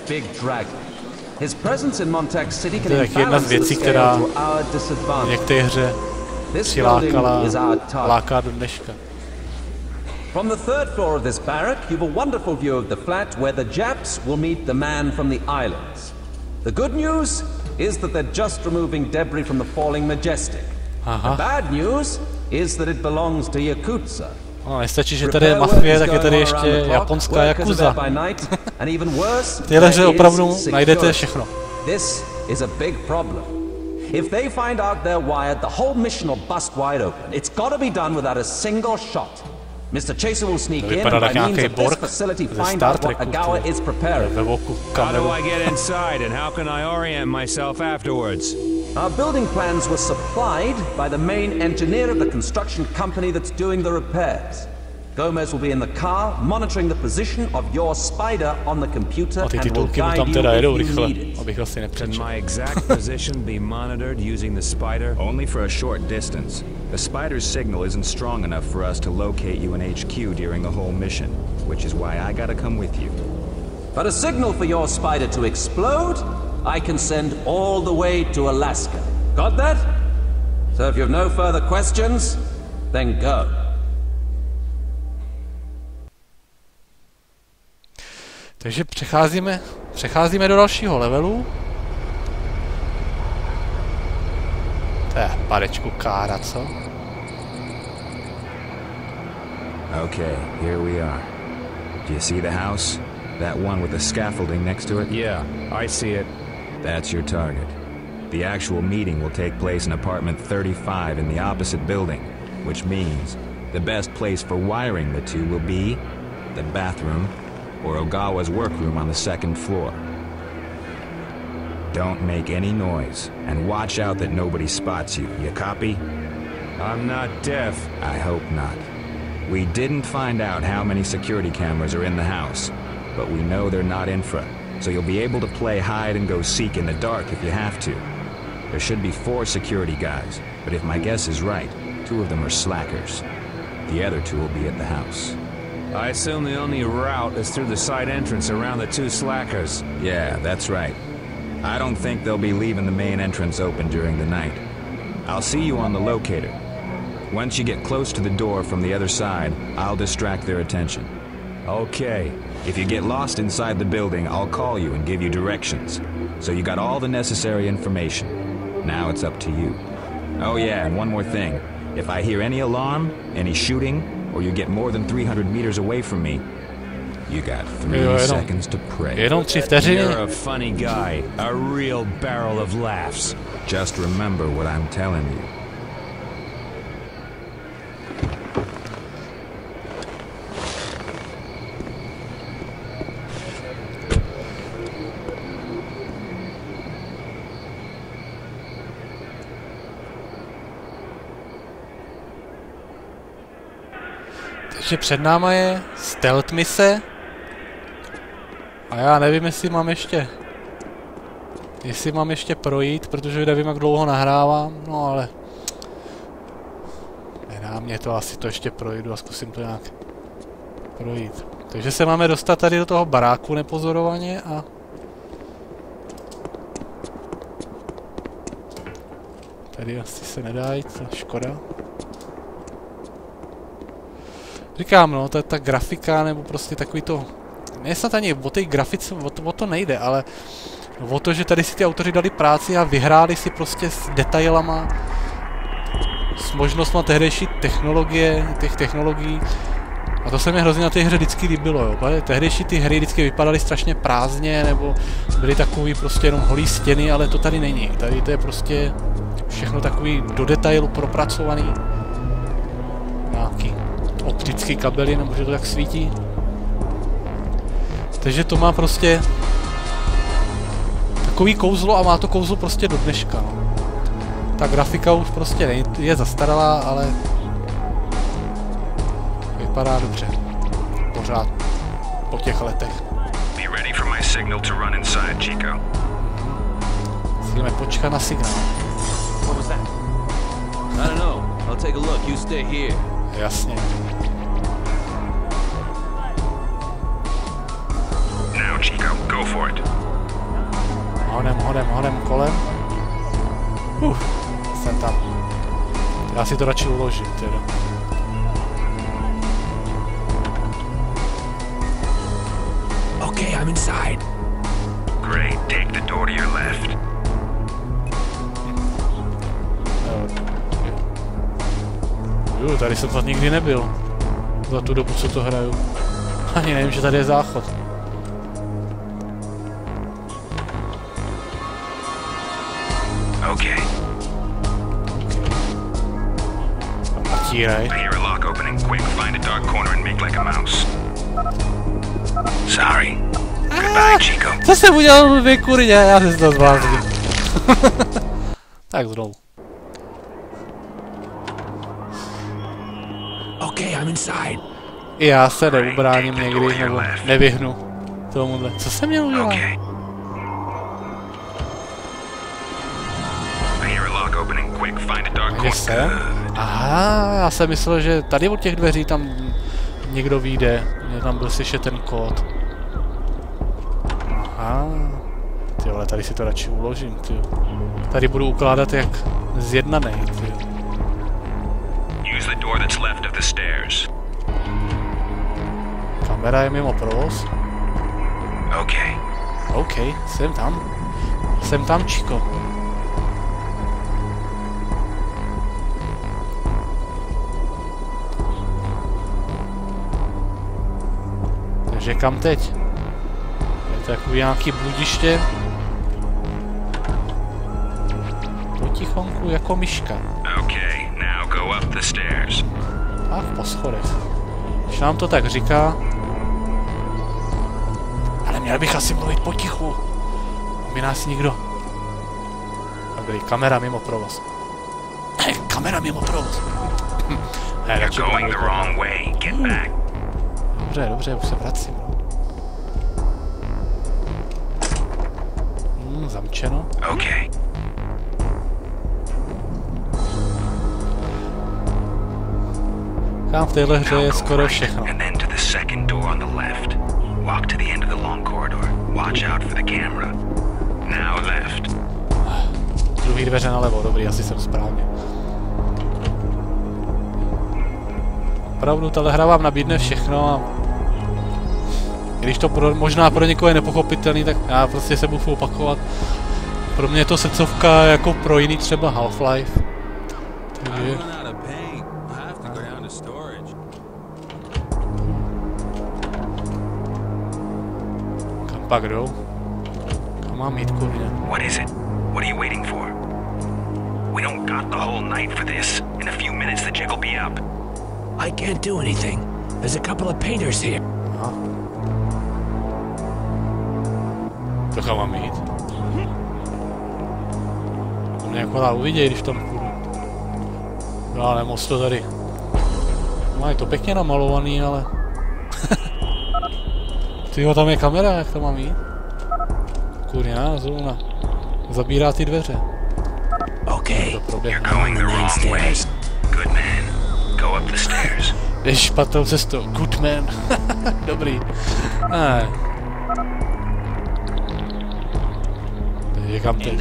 To je tak jedna z věcí, která mě k té hře přilákala, láká do dneška. From the third floor of this barrack, you've a wonderful view of the flat where the Japs will meet the man from the islands. The good news is that they're just removing debris from the falling Majestic. Aha. The bad news is that it belongs to Yakuza. No, nestačí, že tady je mafie, tak je tady ještě japonská Yakuza. V téhle hře opravdu najdete všechno. This is a big problem. If they find out they're wired, the whole mission will bust wide open. It's got to be done without a single shot. Mister Chaser will sneak in and by means of this facility find out what Agawa is preparing. How do I get inside and how can I orient myself afterwards? Our building plans were supplied by the main engineer of the construction company that's doing the repairs. Gomez will be in the car, monitoring the position of your spider on the computer and will guide you if you need it. Can my exact position be monitored using the spider? Only for a short distance. The spider's signal isn't strong enough for us to locate you in H Q during the whole mission, which is why I gotta come with you. But a signal for your spider to explode, I can send all the way to Alaska. Got that? So if you have no further questions, then go. Takže přecházíme, přecházíme do dalšího levelu. To je padečku kára, co? Okay, here we are. Do you see the house? That one with the scaffolding next to it? Yeah, I see it. That's your target. The actual meeting will take place in apartment thirty-five in the opposite building, which means the best place for wiring the two will be the bathroom or Ogawa's workroom on the second floor. Don't make any noise, and watch out that nobody spots you. You copy? I'm not deaf. I hope not. We didn't find out how many security cameras are in the house, but we know they're not infra, so you'll be able to play hide and go seek in the dark if you have to. There should be four security guys, but if my guess is right, two of them are slackers. The other two will be at the house. I assume the only route is through the side entrance around the two slackers. Yeah, that's right. I don't think they'll be leaving the main entrance open during the night. I'll see you on the locator. Once you get close to the door from the other side, I'll distract their attention. Okay. If you get lost inside the building, I'll call you and give you directions. So you got all the necessary information. Now it's up to you. Oh yeah, and one more thing. If I hear any alarm, any shooting, or you get more than three hundred meters away from me, you got three Jo, jenom, seconds to pray. jenom tři vteřiny. You're a funny guy. A real barrel of laughs. Just remember what I'm telling you. Takže před náma je stealth mise. A já nevím, jestli mám ještě... Jestli mám ještě projít, protože nevím, jak dlouho nahrávám. No ale... Nedá mě to, asi to ještě projdu a zkusím to nějak projít. Takže se máme dostat tady do toho baráku nepozorovaně a... Tady asi se nedá jít, to je škoda. Říkám, no, ta, ta grafika, nebo prostě takový to... Nesnad ani o té grafice, o to, o to nejde, ale o to, že tady si ty autoři dali práci a vyhráli si prostě s detailama, s možnostma tehdejší technologie, těch technologií. A to se mi hrozně na té hře vždycky líbilo, jo. Tehdejší ty hry vždycky vypadaly strašně prázdně, nebo byly takový prostě jenom holý stěny, ale to tady není. Tady to je prostě všechno takový do detailu propracovaný. Nějaký optický kabely, nebo že to tak svítí. Takže to má prostě takový kouzlo a má to kouzlo prostě do dneška, no. Ta grafika už prostě ne, je zastaralá, ale vypadá dobře. Pořád. Po těch letech. Be ready for my signal to run inside, Chico. Musíme počkat na signál. What was that? I don't know. I'll take a look. You stay here. Jasně. Now, Chico, go for it. Honem, honem, honem, kolem. Uf, jsem tam. Já si to radši uložím, teda. Okay, I'm inside. Great, take the door to your left. Jo, tady jsem fakt nikdy nebyl. Za tu dobu, co to hraju. Ani nevím, že tady je záchod. Okay. Natírej. I hear a lock opening. Quick, find a dark corner and make like a mouse. Sorry. Goodbye, Chico. Co jsem udělal, vy kurně? Já se z toho zvlázním. Tak znovu. Okay, I'm inside. I já se neubráním někdy, nebo nevyhnu tomuhle. Co jsem měl udělat? Okay. I hear a lock opening. Quick, find a dark Kde jsem? Aha, já jsem myslel, že tady od těch dveří tam někdo vyjde. Mě tam byl slyšet ten kód. Aha. Ty vole, tady si to radši uložím, ty. Tady budu ukládat jak zjednanej, ty. Use the door that's left of the stairs. Kamera je mimo provoz. Okay. OK, jsem tam. Jsem tam, Chico. Takže kam teď? Je to takový nějaký bludiště. Potichonku jako myška. Okay, now go up the stairs. A po schodech. Když nám to tak říká... Ale měl bych asi mluvit potichu. Aby nás nikdo... Dobrý, kamera mimo provoz. Kamera mimo provoz. Ne, You're going the wrong way. Get back. Dobře, dobře, už se vracím. Hmm, zamčeno. Okay. Tam v téhle hře je skoro všechno. And then to the second door on the left. Walk to the end of the long corridor. Watch out for the camera. Now left. Druhý dveře nalevo, dobrý, asi jsem správně. Opravdu, tahle hra vám nabídne všechno a když to pro, možná pro někoho je nepochopitelný, tak já prostě se budu opakovat. Pro mě je to srdcovka jako pro jiný třeba Half-Life. Takže... Kam pak jdou? Kam mám jít, kurně? What is it? What are you waiting for? We don't got the whole night for this. In a few minutes the jig will be up. I can't do anything. There's a couple of painters here. Aha. To kam mám jít? To mě akorát uviděj, když tam půjdu. No ale moc to tady. No je to pěkně namalovaný, ale... Tyjo, tam je kamera, jak to mám jít? Kurňa, zrovna. Zabírá ty dveře. Okay, you're going the wrong way. Good man. Go up the stairs. Jdeš špatnou cestou. Good man. Dobrý. Ne. Takže kam teď?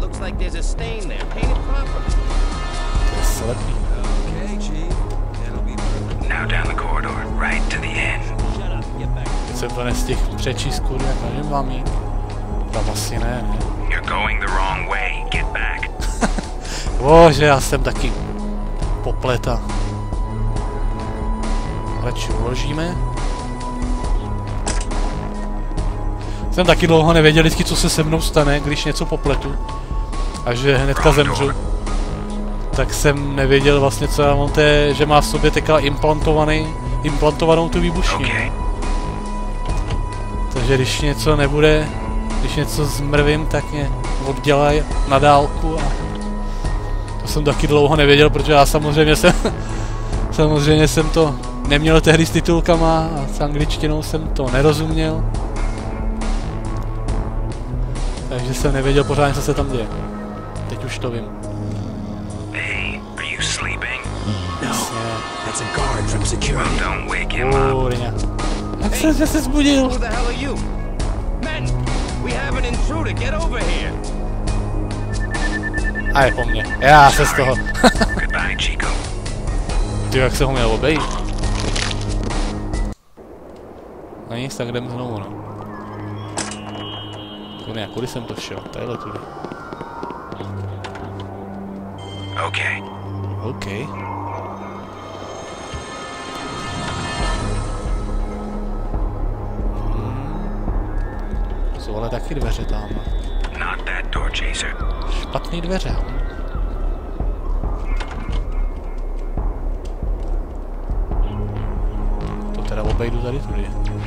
To je slepý. Now down the corridor, right to the end. Teď jsem to nestihl přečíst, kurňa, jak nevím vám jít. Tam asi ne, ne? You're going the wrong way. Get back. Bože, já jsem taky popleta. Radši uložíme. Jsem taky dlouho nevěděl vždycky, co se se mnou stane, když něco popletu. A že hnedka zemřu. Tak jsem nevěděl vlastně, co já mám té, že má v sobě teďka implantovaný, implantovanou tu výbušní. Takže když něco nebude, když něco zmrvím, tak mě oddělají na dálku a to jsem taky dlouho nevěděl, protože já samozřejmě jsem samozřejmě jsem to neměl tehdy s titulkama a s angličtinou jsem to nerozuměl. Takže jsem nevěděl pořádně, co se tam děje. Teď už to vím. Hey, are you sleeping? No, that's a guard from security. Well, don't wake him up. Kurňa. Jak jsem se zbudil? Who the hell are you? Men, we have an intruder. Get over here. A je po mně. Já se z toho. Goodbye, Chico. Ty, jak se ho měl obejít? No nic, tak jdem znovu, no. Kurňa, kudy jsem to šel? Tadyhle tudy. Okay. OK. Hmm. Jsou ale taky dveře tam. Not that door, Chaser. Špatný dveře. To teda obejdu tady tudy.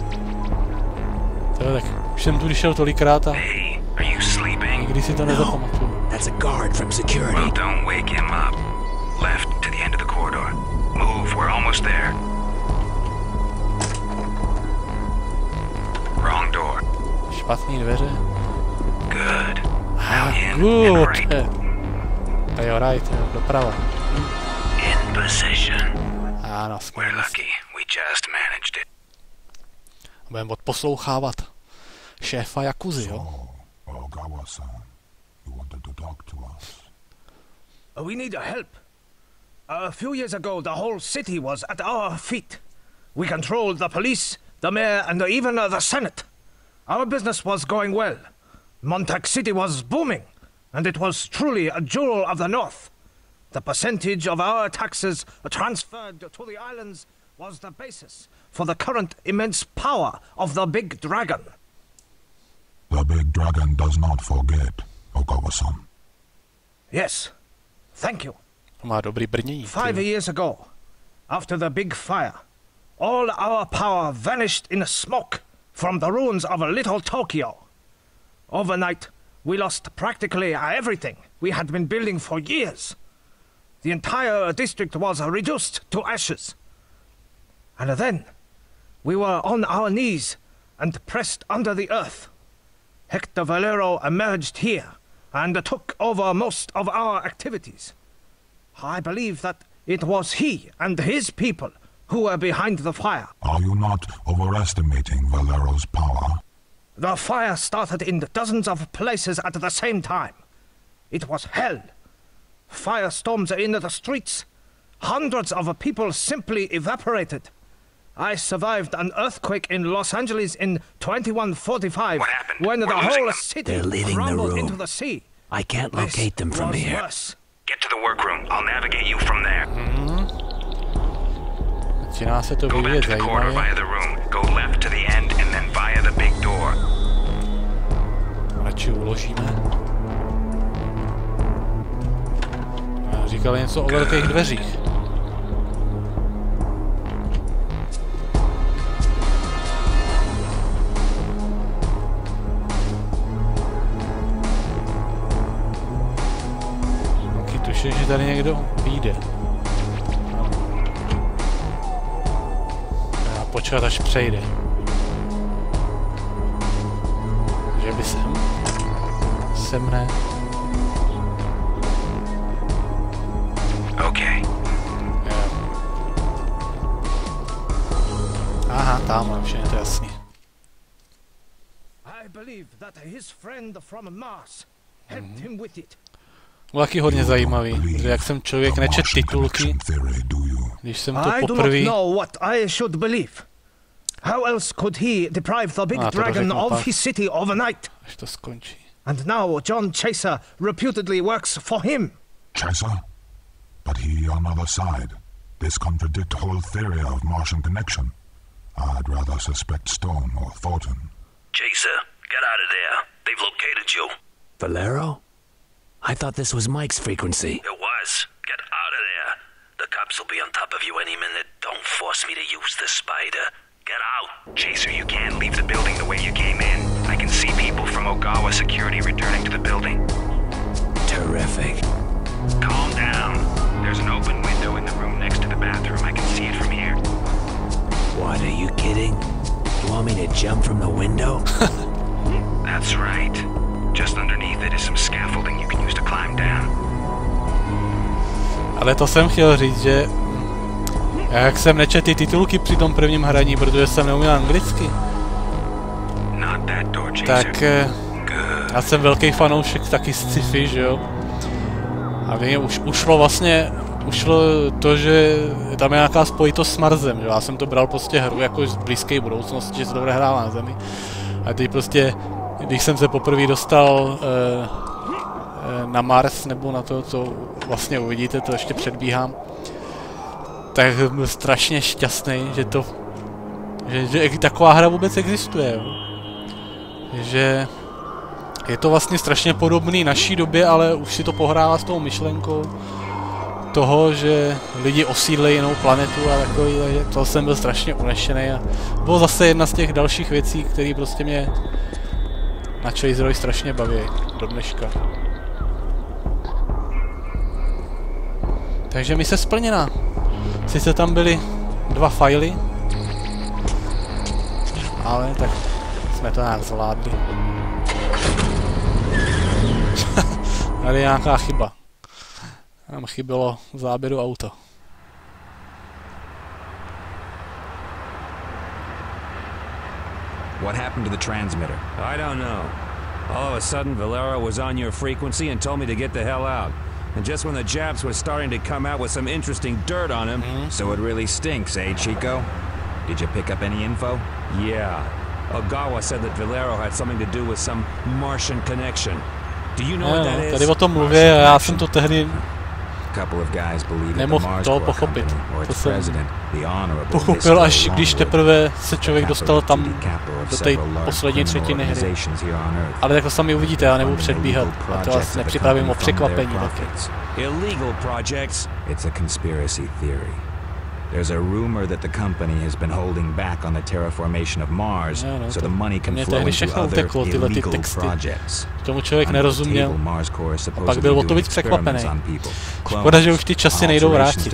Teda tak, už jsem tudy šel tolikrát a Hey, are you sleeping? nikdy si to nezapamatuju. That's a guard from security. Well, don't wake him up. Left to the end of the corridor. Move, we're almost there. Wrong door. Špatný dveře. Good. Now in Good. and right. A jo, right, jo, doprava. In position. Ano, We're skvěle. lucky. We just managed it. Budeme odposlouchávat šéfa Jakuzy, jo? Oh, Ogawa-san, you wanted to talk to us. We need help. A few years ago, the whole city was at our feet. We controlled the police, the mayor, and even uh, the Senate. Our business was going well. Montauk City was booming, and it was truly a jewel of the North. The percentage of our taxes transferred to the islands was the basis for the current immense power of the Big Dragon. The big dragon does not forget, Ogawa-san. Yes, thank you. Má dobrý brnění. Five years ago, after the big fire, all our power vanished in smoke from the ruins of Little Tokyo. Overnight, we lost practically everything we had been building for years. The entire district was reduced to ashes. And then, we were on our knees and pressed under the earth. Hector Valero emerged here and took over most of our activities. I believe that it was he and his people who were behind the fire. Are you not overestimating Valero's power? The fire started in dozens of places at the same time. It was hell. Firestorms in the streets. Hundreds of people simply evaporated. I survived an earthquake in Los Angeles in twenty-one forty-five. What happened? When the We're whole losing them. city They're leaving the crumbled room. into the sea. I can't This locate them from was here. worse. Get to the workroom. I'll navigate you from there. Začíná se to Go back vyvíjet to the corridor zajímavě. via the room. Go left to the end and then via the big door. Radši uložíme. Říkali něco o velkých dveřích. Taky tuším, že tady někdo vyjde. A počkat, až přejde. Že by sem? Sem ne. Okay. Aha, tamhle, už je to jasný. I believe that his friend from Mars helped him with it. Bylo taky hodně zajímavý, protože jak jsem člověk nečet titulky, když jsem to I do not poprvé... know what I should believe. How else could he deprive the big Ah, to dragon dořeknu of pak. his city overnight? Až to skončí. And now John Chaser reputedly works for him. Chaser? But he on other side. This contradict whole theory of Martian connection. I'd rather suspect Stone or Thornton. Chaser, get out of there. They've located you. Valero? I thought this was Mike's frequency. It was. Get out of there. The cops will be on top of you any minute. Don't force me to use the spider. Get out. Chaser, you can't leave the building the way you came in. I can see people from Ogawa Security returning to the building. Terrific. Calm down. There's an open window in the room next to the bathroom. I can see it from here. What, are you kidding? You want me to jump from the window? That's right. Just underneath it is some scaffolding you can use to climb down. Ale to jsem chtěl říct, že jak jsem nečetl ty titulky při tom prvním hraní, protože jsem neuměl anglicky, tak já jsem velký fanoušek taky sci-fi, že jo. A mě už ušlo vlastně, ušlo to, že tam je nějaká spojitost s Marsem, že já jsem to bral prostě hru jako z blízké budoucnosti, že se to odehrává na Zemi. A teď prostě, když jsem se poprvé dostal eh, eh, na Mars, nebo na to, co vlastně uvidíte, to ještě předbíhám, tak byl strašně šťastný, že to, že, že taková hra vůbec existuje, jo. Že je to vlastně strašně podobný naší době, ale už si to pohrává s tou myšlenkou toho, že lidi osídlejí jinou planetu a takový, takže to jsem byl strašně unešený a bylo zase jedna z těch dalších věcí, které prostě mě na Chaserovi strašně baví do dneška. Takže mise splněná. Sice tam byly dva fajly, ale tak jsme to nějak zvládli. Tady je nějaká chyba. Nám chybělo v záběru auto. What happened to the transmitter? I don't know. All of a sudden, Valero was on your frequency and told me to get the hell out. And just when the Japs were starting to come out with some interesting dirt on him... Mm-hmm. So it really stinks, eh, Chico? Did you pick up any info? Yeah. Ogawa said that Valero had something to do with some Martian connection. Do you know no, what that is? Tady o tom mluví a já jsem to tehdy nemohl to pochopit. To jsem pochopil až když teprve se člověk dostal tam do té poslední třetiny hry. Ale tak to sami uvidíte, já nebudu předbíhat. A to vás nepřipravím o překvapení taky. Illegal projects. It's a conspiracy theory. There's a rumor that the company has been holding back on the terraformation of Mars, no, no, so the money can flow into other illegal projects. Tomu člověk nerozuměl a pak byl o to víc překvapený. Škoda, že už ty časy nejdou vrátit.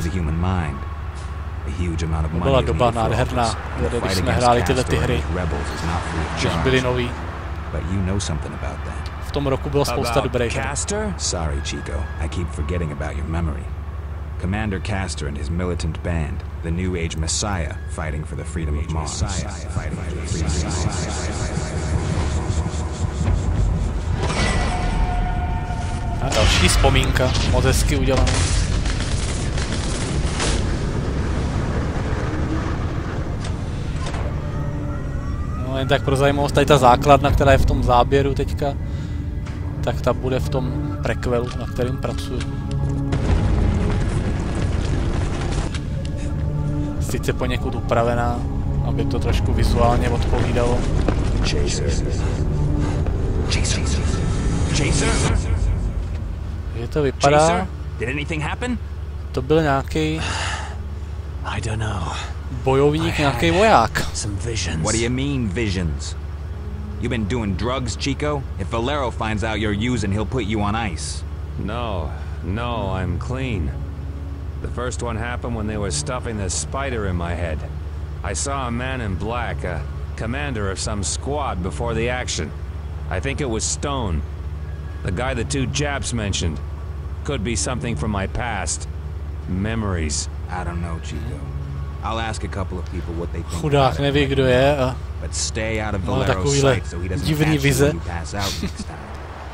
To byla doba nádherná, když jsme hráli tyhle ty hry, když byly nový. V tom roku bylo spousta dobrých her. Sorry, Chico. I keep forgetting about your memory. Commander Castor and his militant band, the New Age Messiah, fighting for the freedom of Mars. Fighting for the freedom of Mars. A další vzpomínka, moc hezky udělaná. No jen tak pro zajímavost, tady ta základna, která je v tom záběru teďka, tak ta bude v tom prequelu, na kterým pracuji. Sice poněkud upravená, aby to trošku vizuálně odpovídalo. Chaser. Chaser. Chaser. Že to vypadá... Did anything happen? To byl nějaký... I don't know. Bojovník, nějaký voják. Some visions. What do you mean, visions? You been doing drugs, Chico? If Valero finds out you're using, he'll put you on ice. No, no, I'm clean. The first one happened when they were stuffing the spider in my head. I saw a man in black, a commander of some squad before the action. I think it was Stone. The guy the two Japs mentioned. Could be something from my past. Memories. I don't know, Chico. I'll ask a couple of people what they think. Chudák neví, kdo je a... But stay out of má Valero's takovýhle sight so he doesn't divný catch vize. you when you pass out next time.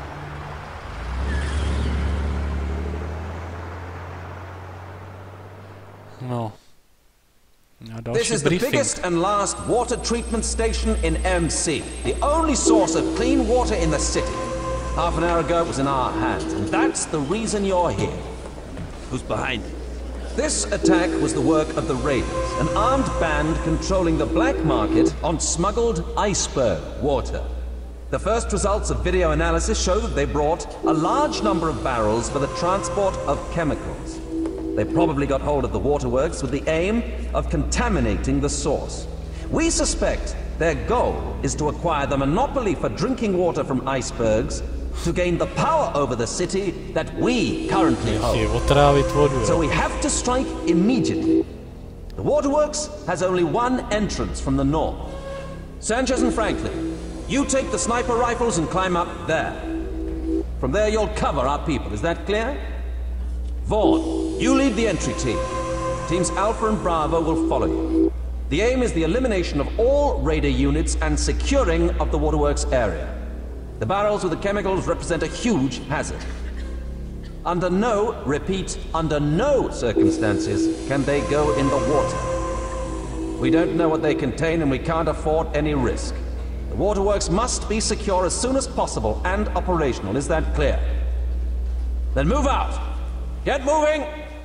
No. This is the biggest and last water treatment station in M C. The only source of clean water in the city. Half an hour ago it was in our hands, and that's the reason you're here. Who's behind it? This attack was the work of the Raiders, an armed band controlling the black market on smuggled iceberg water. The first results of video analysis show that they brought a large number of barrels for the transport of chemicals. They probably got hold of the waterworks with the aim of contaminating the source. We suspect their goal is to acquire the monopoly for drinking water from icebergs to gain the power over the city that we currently hold. So we have to strike immediately. The waterworks has only one entrance from the north. Sanchez and Franklin, you take the sniper rifles and climb up there. From there you'll cover our people, is that clear? Vaughn, you lead the entry team. Teams Alpha and Bravo will follow you. The aim is the elimination of all Raider units and securing of the waterworks area. The barrels with the chemicals represent a huge hazard. Under no, repeat, under no circumstances can they go in the water. We don't know what they contain and we can't afford any risk. The waterworks must be secure as soon as possible and operational, is that clear? Then move out! Get moving!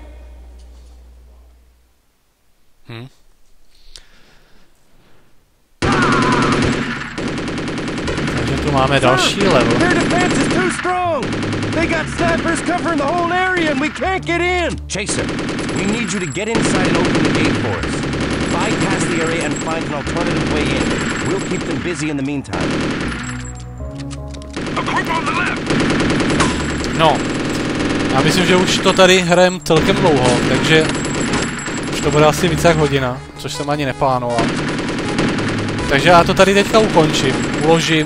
Hmm. Takže tu máme další level. Their defense is too strong! They got snipers covering the whole area and we can't get in! Chaser, we need you to get inside and open the gate for us. Bypass the area and find an alternative way in. We'll keep them busy in the meantime. A group on the left! No. Já myslím, že už to tady hrajem celkem dlouho, takže už to bude asi více jak hodina, což jsem ani neplánoval. Takže já to tady teďka ukončím, uložím.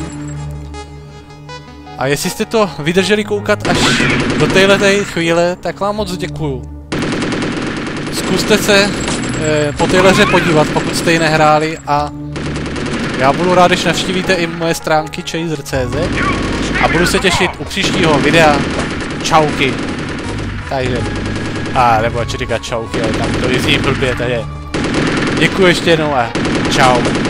A jestli jste to vydrželi koukat až do téhleté chvíle, tak vám moc děkuju. Zkuste se eh, po téhle hře podívat, pokud jste ji nehráli, a já budu rád, když navštívíte i moje stránky chaser tečka cé zet a budu se těšit u příštího videa. Čauky. Takže, a nebo či říkat čauky, ale tam to vyzní blbě, takže děkuji ještě jednou a čau.